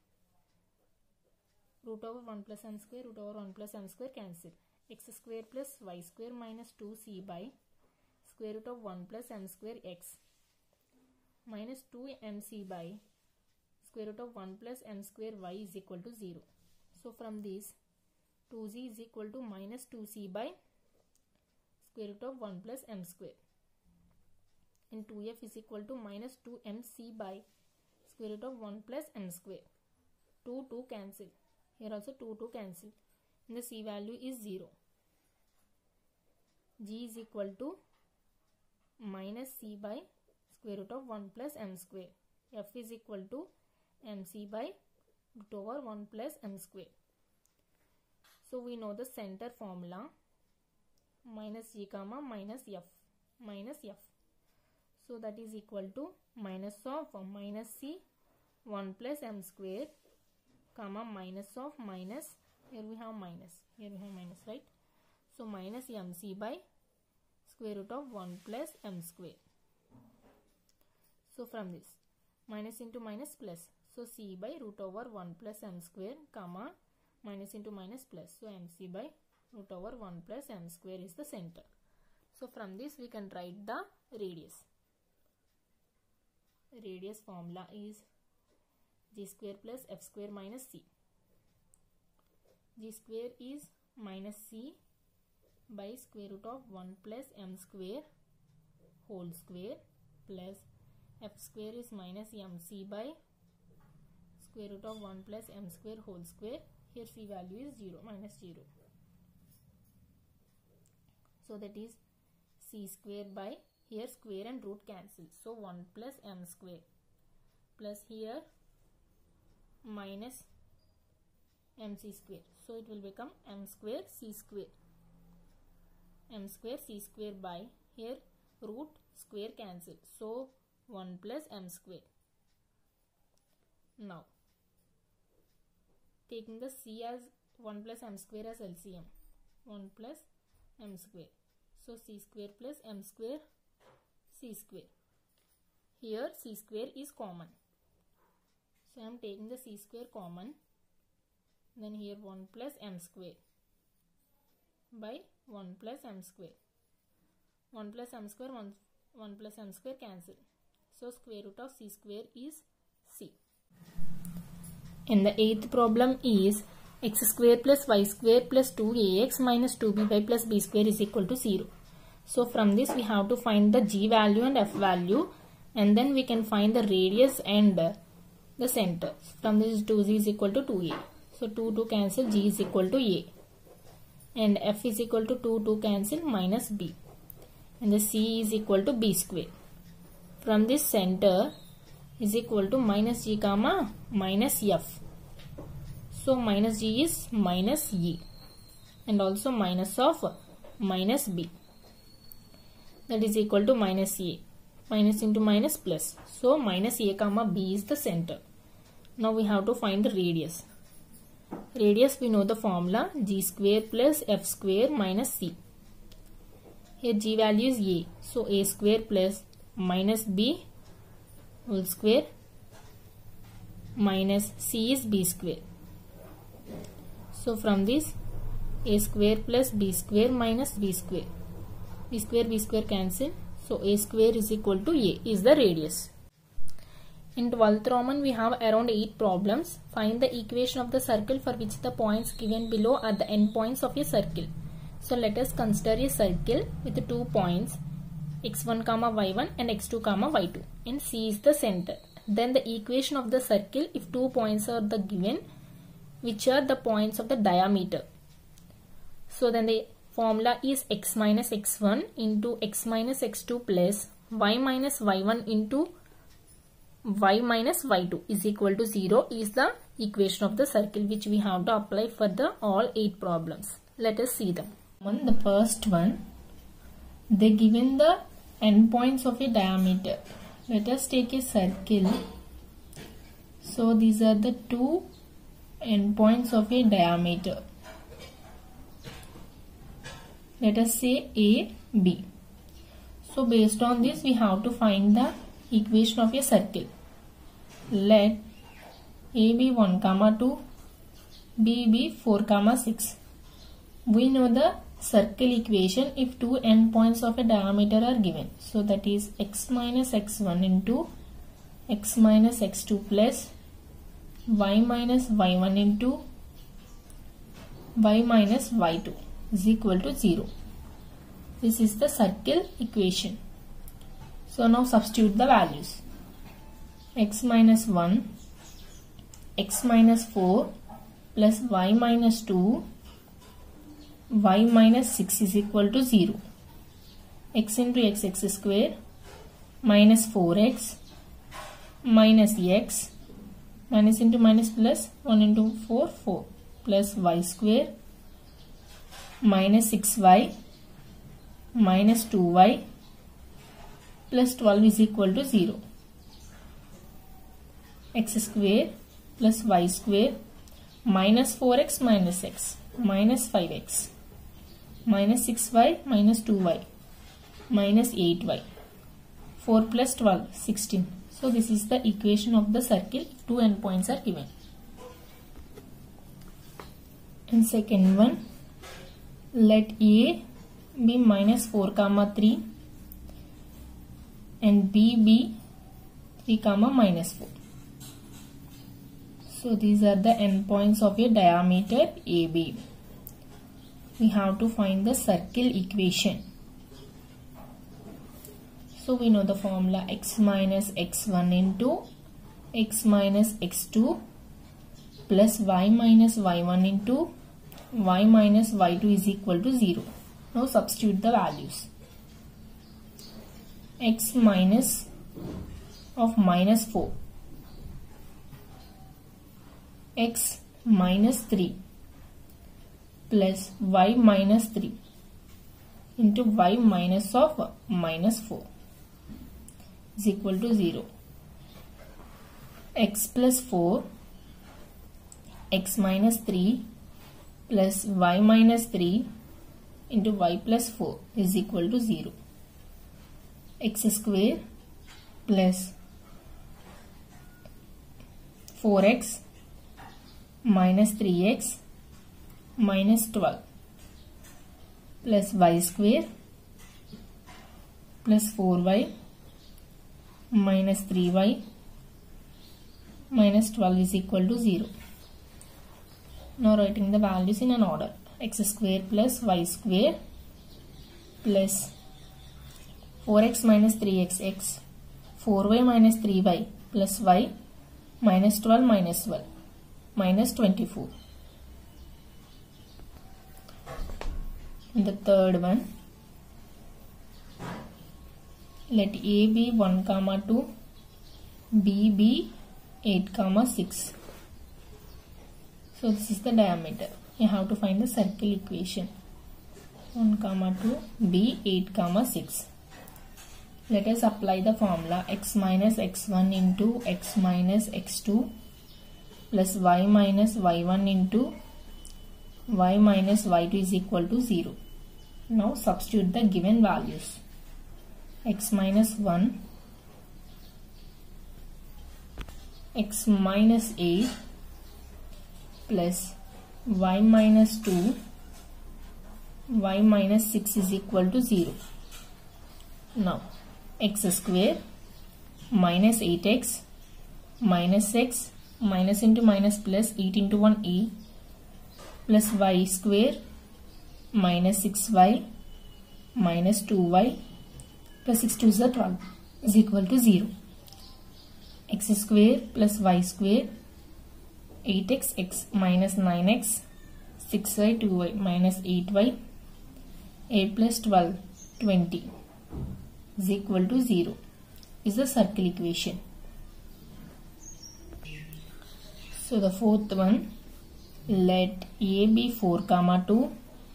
Root over 1 plus m square, root over 1 plus m square cancel. X square plus y square minus 2c by square root of 1 plus m square x minus 2mc by square root of 1 plus m square y is equal to 0. So from this 2z is equal to minus 2c by square root of 1 plus m square and 2f is equal to minus 2mc by square root of 1 plus m square. 2 cancel. Here also 2 cancel. And the c value is 0. G is equal to minus c by square root of 1 plus m square. F is equal to mc by root over 1 plus m square. So we know the center formula, minus g comma minus f. So that is equal to minus of minus c 1 plus m square comma minus of minus, here we have minus, right? So minus mc by square root of 1 plus m square. So from this, minus into minus plus, so c by root over 1 plus m square comma minus into minus plus, so mc by root over 1 plus m square is the center. So from this we can write the radius. Radius formula is g square plus f square minus c. G square is minus c by square root of 1 plus m square whole square plus f square is minus mc by square root of 1 plus m square whole square. Here c value is 0, minus 0. So that is c square by, here square and root cancel, so 1 plus m square plus here minus mc square, so it will become m square c square. M square c square by, here root square cancel, so 1 plus m square. Now taking the c as 1 plus m square as LCM, 1 plus m square, so c square plus m square c square. Here c square is common, so I am taking the c square common, then here 1 plus m square by 1 plus m square. 1 plus m square, 1 plus m square cancel, so square root of c square is c. And the 8th problem is x square plus y square plus 2ax minus 2by plus b square is equal to 0. So from this we have to find the g value and f value, and then we can find the radius and the center. From this 2g is equal to 2a. So 2 cancel, g is equal to a. And f is equal to 2 cancel, minus b. And the c is equal to b square. From this center is equal to minus g comma minus f. So minus g is minus e. And also minus of minus b. That is equal to minus a. Minus into minus plus. So minus a comma b is the center. Now we have to find the radius. Radius we know the formula, g square plus f square minus c. Here g value is a. So a square plus minus b whole square minus c is b square. So from this a square plus b square minus b square. B square cancel. So a square is equal to a is the radius. In 12th Roman we have around 8 problems. Find the equation of the circle for which the points given below are the endpoints of a circle. So let us consider a circle with 2 points x1 comma y1 and x2 comma y2, and C is the center. Then the equation of the circle if 2 points are the given, which are the points of the diameter. So then the formula is x minus x1 into x minus x2 plus y minus y1 into y minus y2 is equal to 0 is the equation of the circle which we have to apply for the all 8 problems. Let us see them. The first one, they given the endpoints of a diameter. Let us take a circle. So these are the 2 endpoints of a diameter. Let us say A, B. So based on this we have to find the equation of a circle. Let A be 1, 2, B be 4, 6. We know the circle equation if 2 endpoints of a diameter are given. So that is x minus x1 into x minus x2 plus y minus y1 into y minus y2 is equal to 0. This is the circle equation. So now substitute the values. X minus 1, x minus 4 plus y minus 2, y minus 6 is equal to 0. X into x square minus 4x minus x minus into minus plus 1 into 4 4 plus y square minus 6y minus 2y plus 12 is equal to 0. X square plus y square minus 4x minus x minus 5x minus 6y minus 2y minus 8y. 4 plus 12, 16. So this is the equation of the circle if two endpoints are given. And second one, let A be minus 4 comma 3 and B be 3 comma minus 4. So these are the endpoints of a diameter AB. We have to find the circle equation. So we know the formula x minus x1 into x minus x2 plus y minus y1 into y minus y2 is equal to 0. Now substitute the values. X minus of minus 4, x minus 3 plus y minus 3 into y minus of minus 4 is equal to 0. X plus 4, x minus 3 plus y minus 3 into y plus 4 is equal to 0. X square plus 4x minus 3x minus 12 plus y square plus 4y minus 3y minus 12 is equal to 0. Now writing the values in an order. X square plus y square plus 4x minus 3x x, 4y minus 3y plus y minus 12 minus 12 minus 24. And the third one, let A be 1 comma 2, B be 8 comma 6. So this is the diameter. You have to find the circle equation. 1 comma 2, B 8 comma 6. Let us apply the formula x minus x1 into x minus x2 plus y minus y1 into y minus y2 is equal to 0. Now substitute the given values. X minus 1, x minus 8 plus y minus 2, y minus 6 is equal to 0. Now x square minus 8x minus x minus into minus plus 8 into 1 e plus y square minus 6y minus 2y plus 6 2 is 12 is equal to 0. X square plus y square 8x x minus 9x 6y 2y minus 8y 8 plus 12 20 is equal to 0 is the circle equation. So the fourth one, let A be 4 comma 2,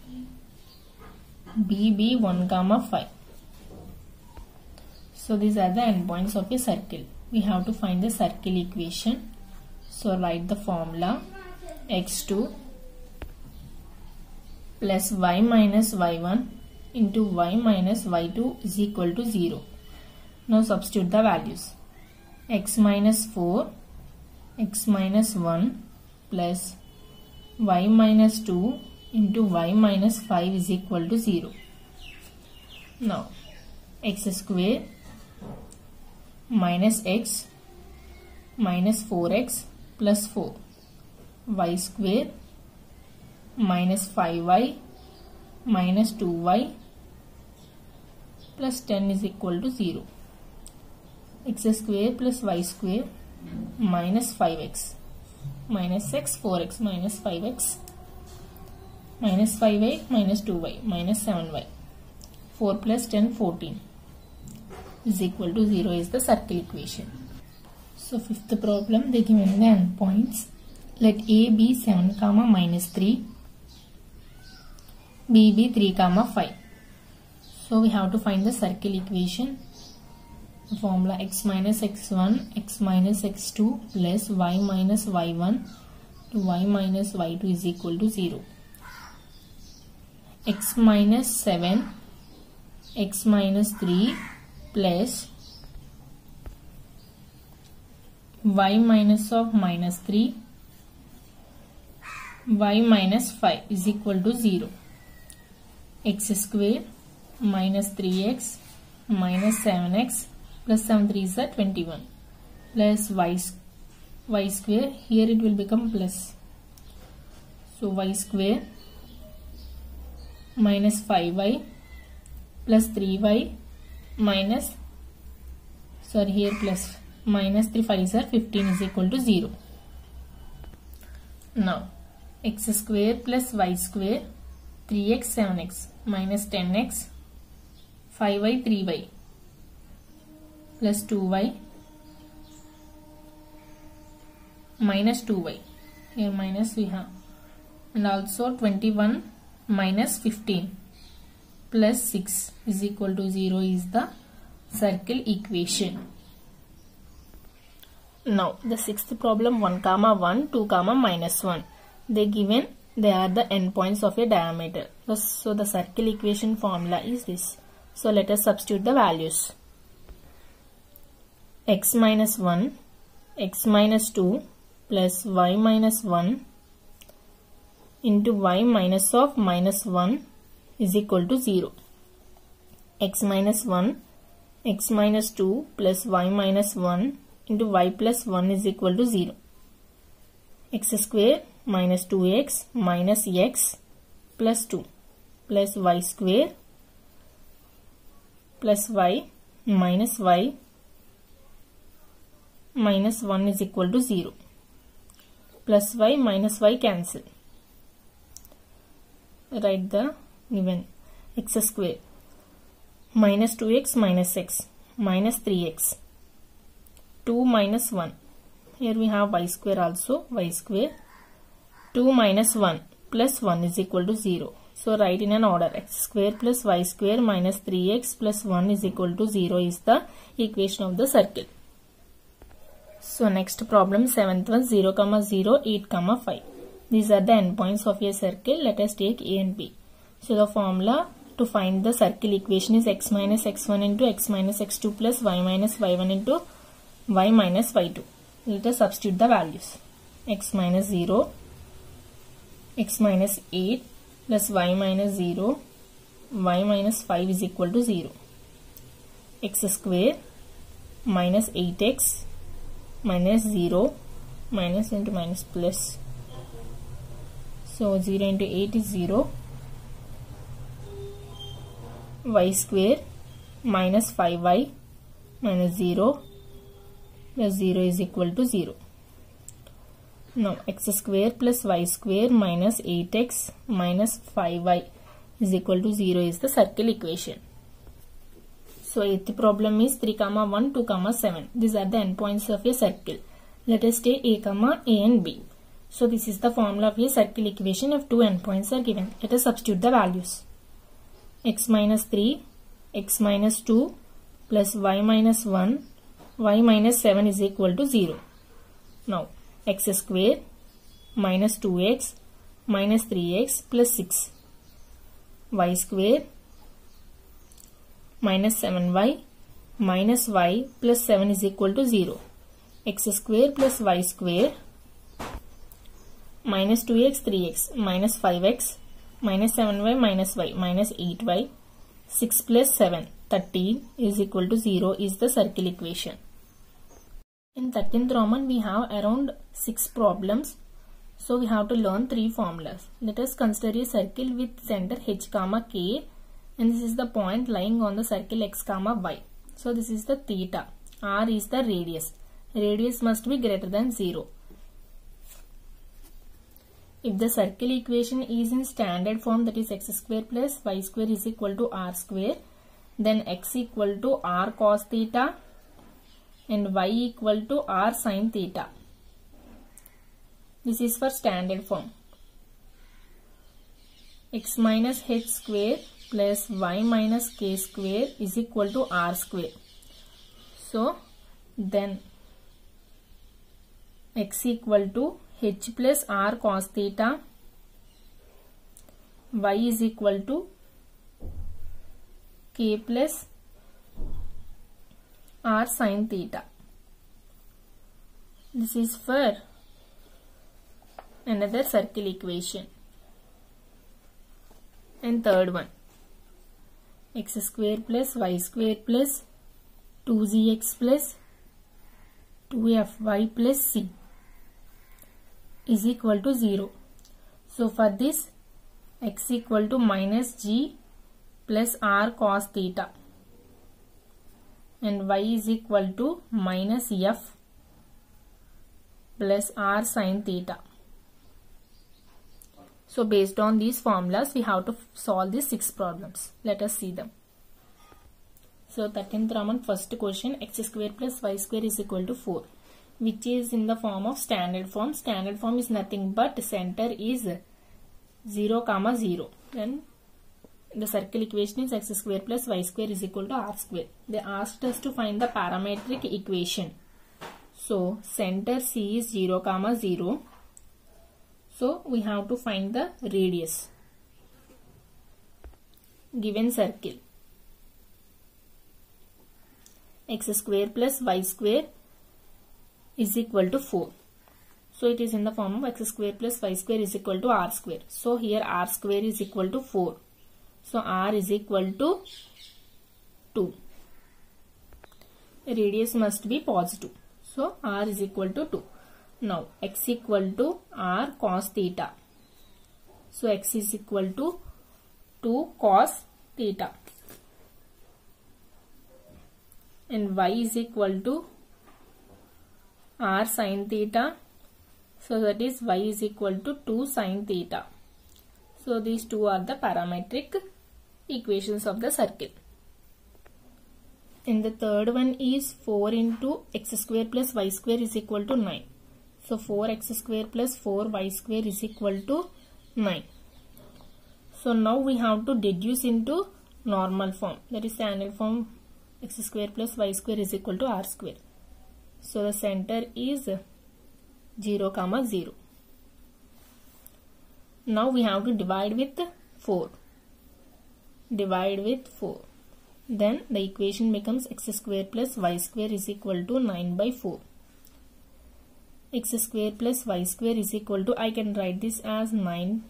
B be 1 comma 5. So these are the endpoints of a circle. We have to find the circle equation. So write the formula x2 plus y minus y1 into y minus y2 is equal to 0. Now substitute the values. X minus 4, x minus 1 plus y minus 2 into y minus 5 is equal to 0. Now x square minus x minus 4x plus 4, y square minus 5y minus 2y plus 10 is equal to 0. x square plus y square minus 5x minus x 4x minus 5x minus 5y minus 2y minus 7y 4 plus 10 14 is equal to 0 is the circle equation. So fifth problem, they given the endpoints. Let a be 7 comma minus 3, b be 3 comma 5. So we have to find the circle equation. The formula x minus x1 x minus x2 plus y minus y1 to y minus y2 is equal to 0. X minus 7 x minus 3 plus y minus of minus 3 y minus 5 is equal to 0. X square minus 3x minus 7x plus 7 3s are 21 plus y square, here it will become plus. So y square minus 5y plus 3y minus, sorry here plus minus 3 5s are 15 is equal to 0. Now x square plus y square 3x 7x minus 10x 5y 3y plus 2y minus 2y, here minus we have, and also 21 minus 15 plus 6 is equal to 0 is the circle equation. Now the sixth problem, 1 comma 1 2 comma minus 1, they are the endpoints of a diameter. So the circle equation formula is this. So let us substitute the values. X minus 1 x minus 2 plus y minus 1 into y minus of minus 1 is equal to 0. X minus 1 x minus 2 plus y minus 1 into y plus 1 is equal to 0. X square minus 2x minus x plus 2 plus y square plus y minus y minus 1 is equal to 0. Plus y minus y cancel. Write the given. X square minus 2x minus x minus 3x 2 minus 1. Here we have y square also. Y square 2 minus 1 plus 1 is equal to 0. So write in an order. X square plus y square minus 3x plus 1 is equal to 0 is the equation of the circle. So next problem, 7th one, 0 comma 0 8 comma 5. These are the endpoints of a circle. Let us take A and B. So the formula to find the circle equation is x minus x1 into x minus x2 plus y minus y1 into y minus y2. Let us substitute the values. X minus 0, x minus 8 plus y minus 0, y minus 5 is equal to 0. X square minus 8x minus 0 minus into minus plus. So 0 into 8 is 0. Y square minus 5y minus 0 plus 0 is equal to 0. Now x square plus y square minus 8x minus 5y is equal to 0 is the circle equation. So 8th problem is 3 comma 1 2 comma 7. These are the endpoints of a circle. Let us take A comma A and B. So this is the formula of a circle equation if two endpoints are given. Let us substitute the values. X minus 3 x minus 2 plus y minus 1 y minus 7 is equal to 0. Now x square minus 2x minus 3x plus 6 y square minus 7y minus y plus 7 is equal to 0. X square plus y square minus 2x 3x minus 5x minus 7y minus y minus 8y 6 plus 7 13 is equal to 0 is the circle equation. In 13th Roman we have around 6 problems. So we have to learn 3 formulas. Let us consider a circle with center h comma k, and this is the point lying on the circle x comma y. So this is the theta. R is the radius. Radius must be greater than 0. If the circle equation is in standard form, that is x square plus y square is equal to r square, then x equal to r cos theta and y equal to r sin theta. This is for standard form. X minus h square plus y minus k square is equal to r square. So then x equal to h plus r cos theta, y is equal to k plus r sin theta. This is for another circle equation. And third one, x square plus y square plus 2gx plus 2fy plus c is equal to 0. So for this, x equal to minus g plus r cos theta and y is equal to minus f plus r sin theta. So based on these formulas, we have to solve these 6 problems. Let us see them. So 13th Roman first question, x square plus y square is equal to 4, which is in the form of standard form. Standard form is nothing but center is 0, 0. Then the circle equation is x square plus y square is equal to r square. They asked us to find the parametric equation. So center C is 0, 0. So we have to find the radius. Given circle, x square plus y square is equal to 4. So it is in the form of x square plus y square is equal to r square. So here r square is equal to 4. So r is equal to 2. Radius must be positive. So r is equal to 2. Now x equal to r cos theta. So x is equal to 2 cos theta. And y is equal to r sin theta. So that is y is equal to 2 sin theta. So these two are the parametric equations of the circle. And the third one is 4 into x square plus y square is equal to 9. So 4x square plus 4y square is equal to 9. So now we have to deduce into normal form, that is standard form. X square plus y square is equal to r square. So the center is 0, 0. Now we have to divide with 4. Divide with 4. Then the equation becomes x square plus y square is equal to 9 by 4. X square plus y square is equal to, I can write this as 9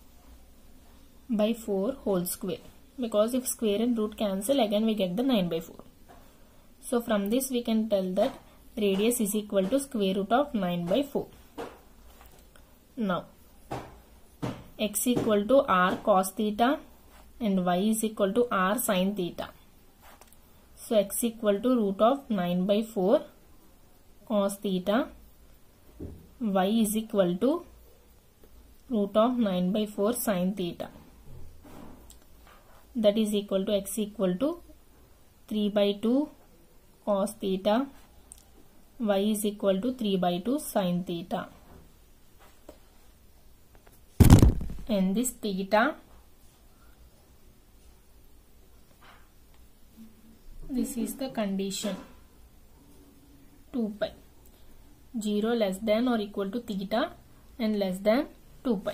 by 4 whole square. Because if square and root cancel, again we get the 9 by 4. So from this we can tell that radius is equal to square root of 9 by 4. Now x equal to r cos theta and y is equal to r sin theta. So x equal to root of 9 by 4 cos theta, y is equal to root of 9 by 4 sin theta. That is equal to x equal to 3 by 2 cos theta, y is equal to 3 by 2 sin theta. And this theta, this is the condition 2 pi. 0 less than or equal to theta and less than 2 pi.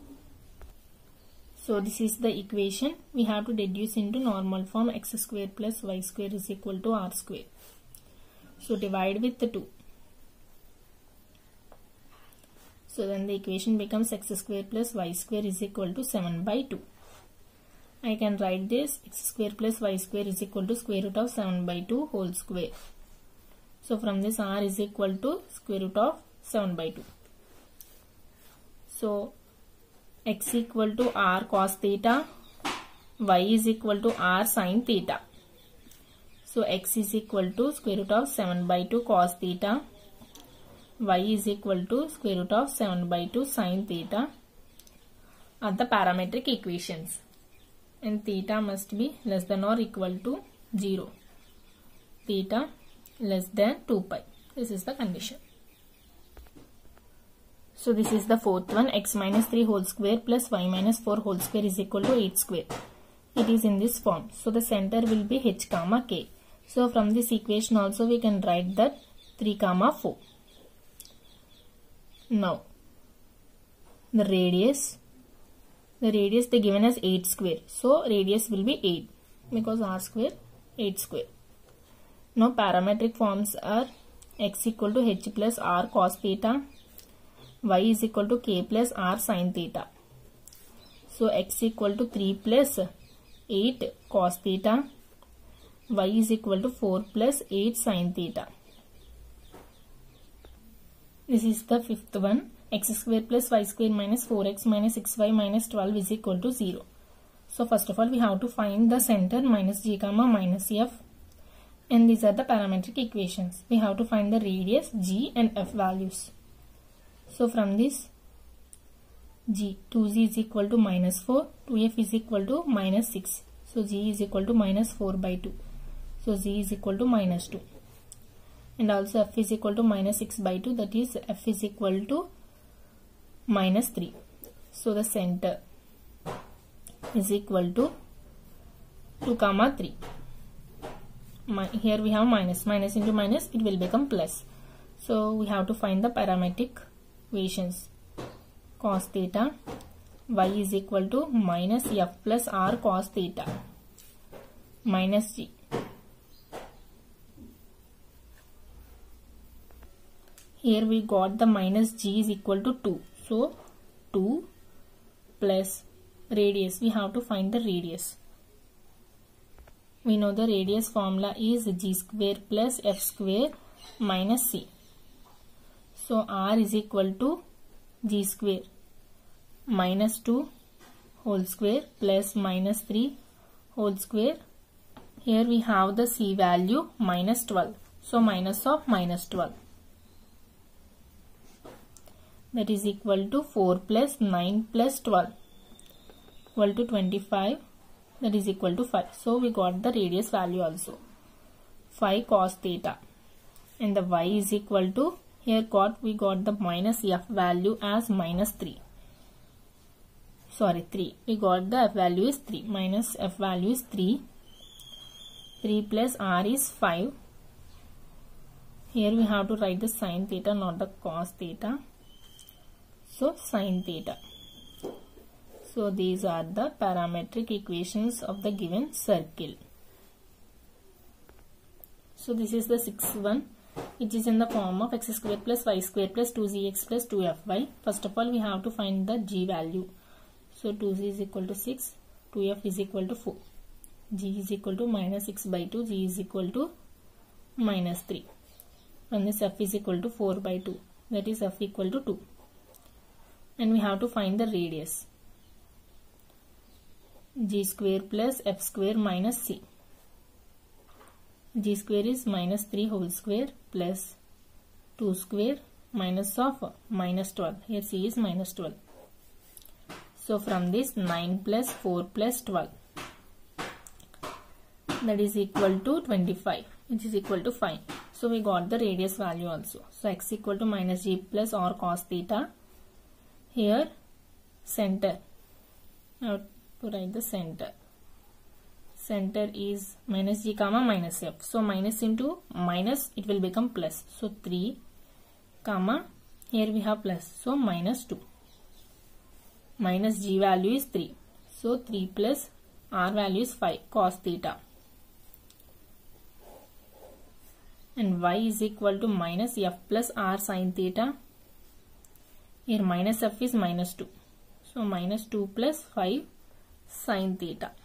So this is the equation. We have to deduce into normal form. X square plus y square is equal to r square. So divide with the 2. So then the equation becomes x square plus y square is equal to 7 by 2. I can write this x square plus y square is equal to square root of 7 by 2 whole square. So from this r is equal to square root of 7 by 2. So x equal to r cos theta, y is equal to r sin theta. So x is equal to square root of 7 by 2 cos theta. Y is equal to square root of 7 by 2 sin theta are the parametric equations. And theta must be less than or equal to 0. Theta less than 2 pi. This is the condition. So this is the fourth one. X minus 3 whole square plus y minus 4 whole square is equal to 8 square. It is in this form. So the center will be h comma k. So from this equation also we can write that 3 comma 4. Now the radius they given as 8 square. So radius will be 8 because r square 8 square. Now parametric forms are x equal to h plus r cos theta, y is equal to k plus r sin theta. So x equal to 3 plus 8 cos theta, y is equal to 4 plus 8 sin theta. This is the fifth one. X square plus y square minus 4x minus 6y minus 12 is equal to 0. So first of all we have to find the center minus g comma minus f, and these are the parametric equations. We have to find the radius, g and f values. So from this g, 2g is equal to minus 4, 2f is equal to minus 6. So g is equal to minus 4 by 2. So z is equal to minus 2. And also f is equal to minus 6 by 2, that is f is equal to minus 3. So the center is equal to 2 comma 3. Here we have minus into minus, it will become plus. So we have to find the parametric equations. Cos theta, y is equal to minus f plus r cos theta minus g. Here we got the minus g is equal to 2. So 2 plus radius. We have to find the radius. We know the radius formula is g square plus f square minus c. So r is equal to g square minus 2 whole square plus minus 3 whole square. Here we have the c value minus 12. So minus of minus 12. That is equal to 4 plus 9 plus 12 equal to 25. That is equal to 5. So we got the radius value also. 5 cos theta. And the y is equal to, here we got the minus f value as minus 3. Sorry, 3. We got the f value is 3. Minus f value is 3. 3 plus r is 5. Here we have to write the sin theta, not the cos theta. So sin theta. So these are the parametric equations of the given circle. So this is the sixth one, which is in the form of x square plus y square plus 2gx plus 2fy. First of all we have to find the g value. So 2g is equal to 6, 2f is equal to 4, g is equal to minus 6 by 2, g is equal to minus 3. And this f is equal to 4 by 2, that is f equal to 2. And we have to find the radius. G square plus f square minus c. G square is minus 3 whole square plus 2 square minus of minus 12. Here c is minus 12. So from this 9 plus 4 plus 12. That is equal to 25, which is equal to 5. So we got the radius value also. So x equal to minus g plus r cos theta. Here center. Now to write the center. Center is minus g comma minus f. So minus into minus, it will become plus. So 3 comma, here we have plus. So minus 2. Minus g value is 3. So 3 plus r value is 5 cos theta. And y is equal to minus f plus r sin theta. Here minus f is minus 2. So minus 2 plus 5 sin theta.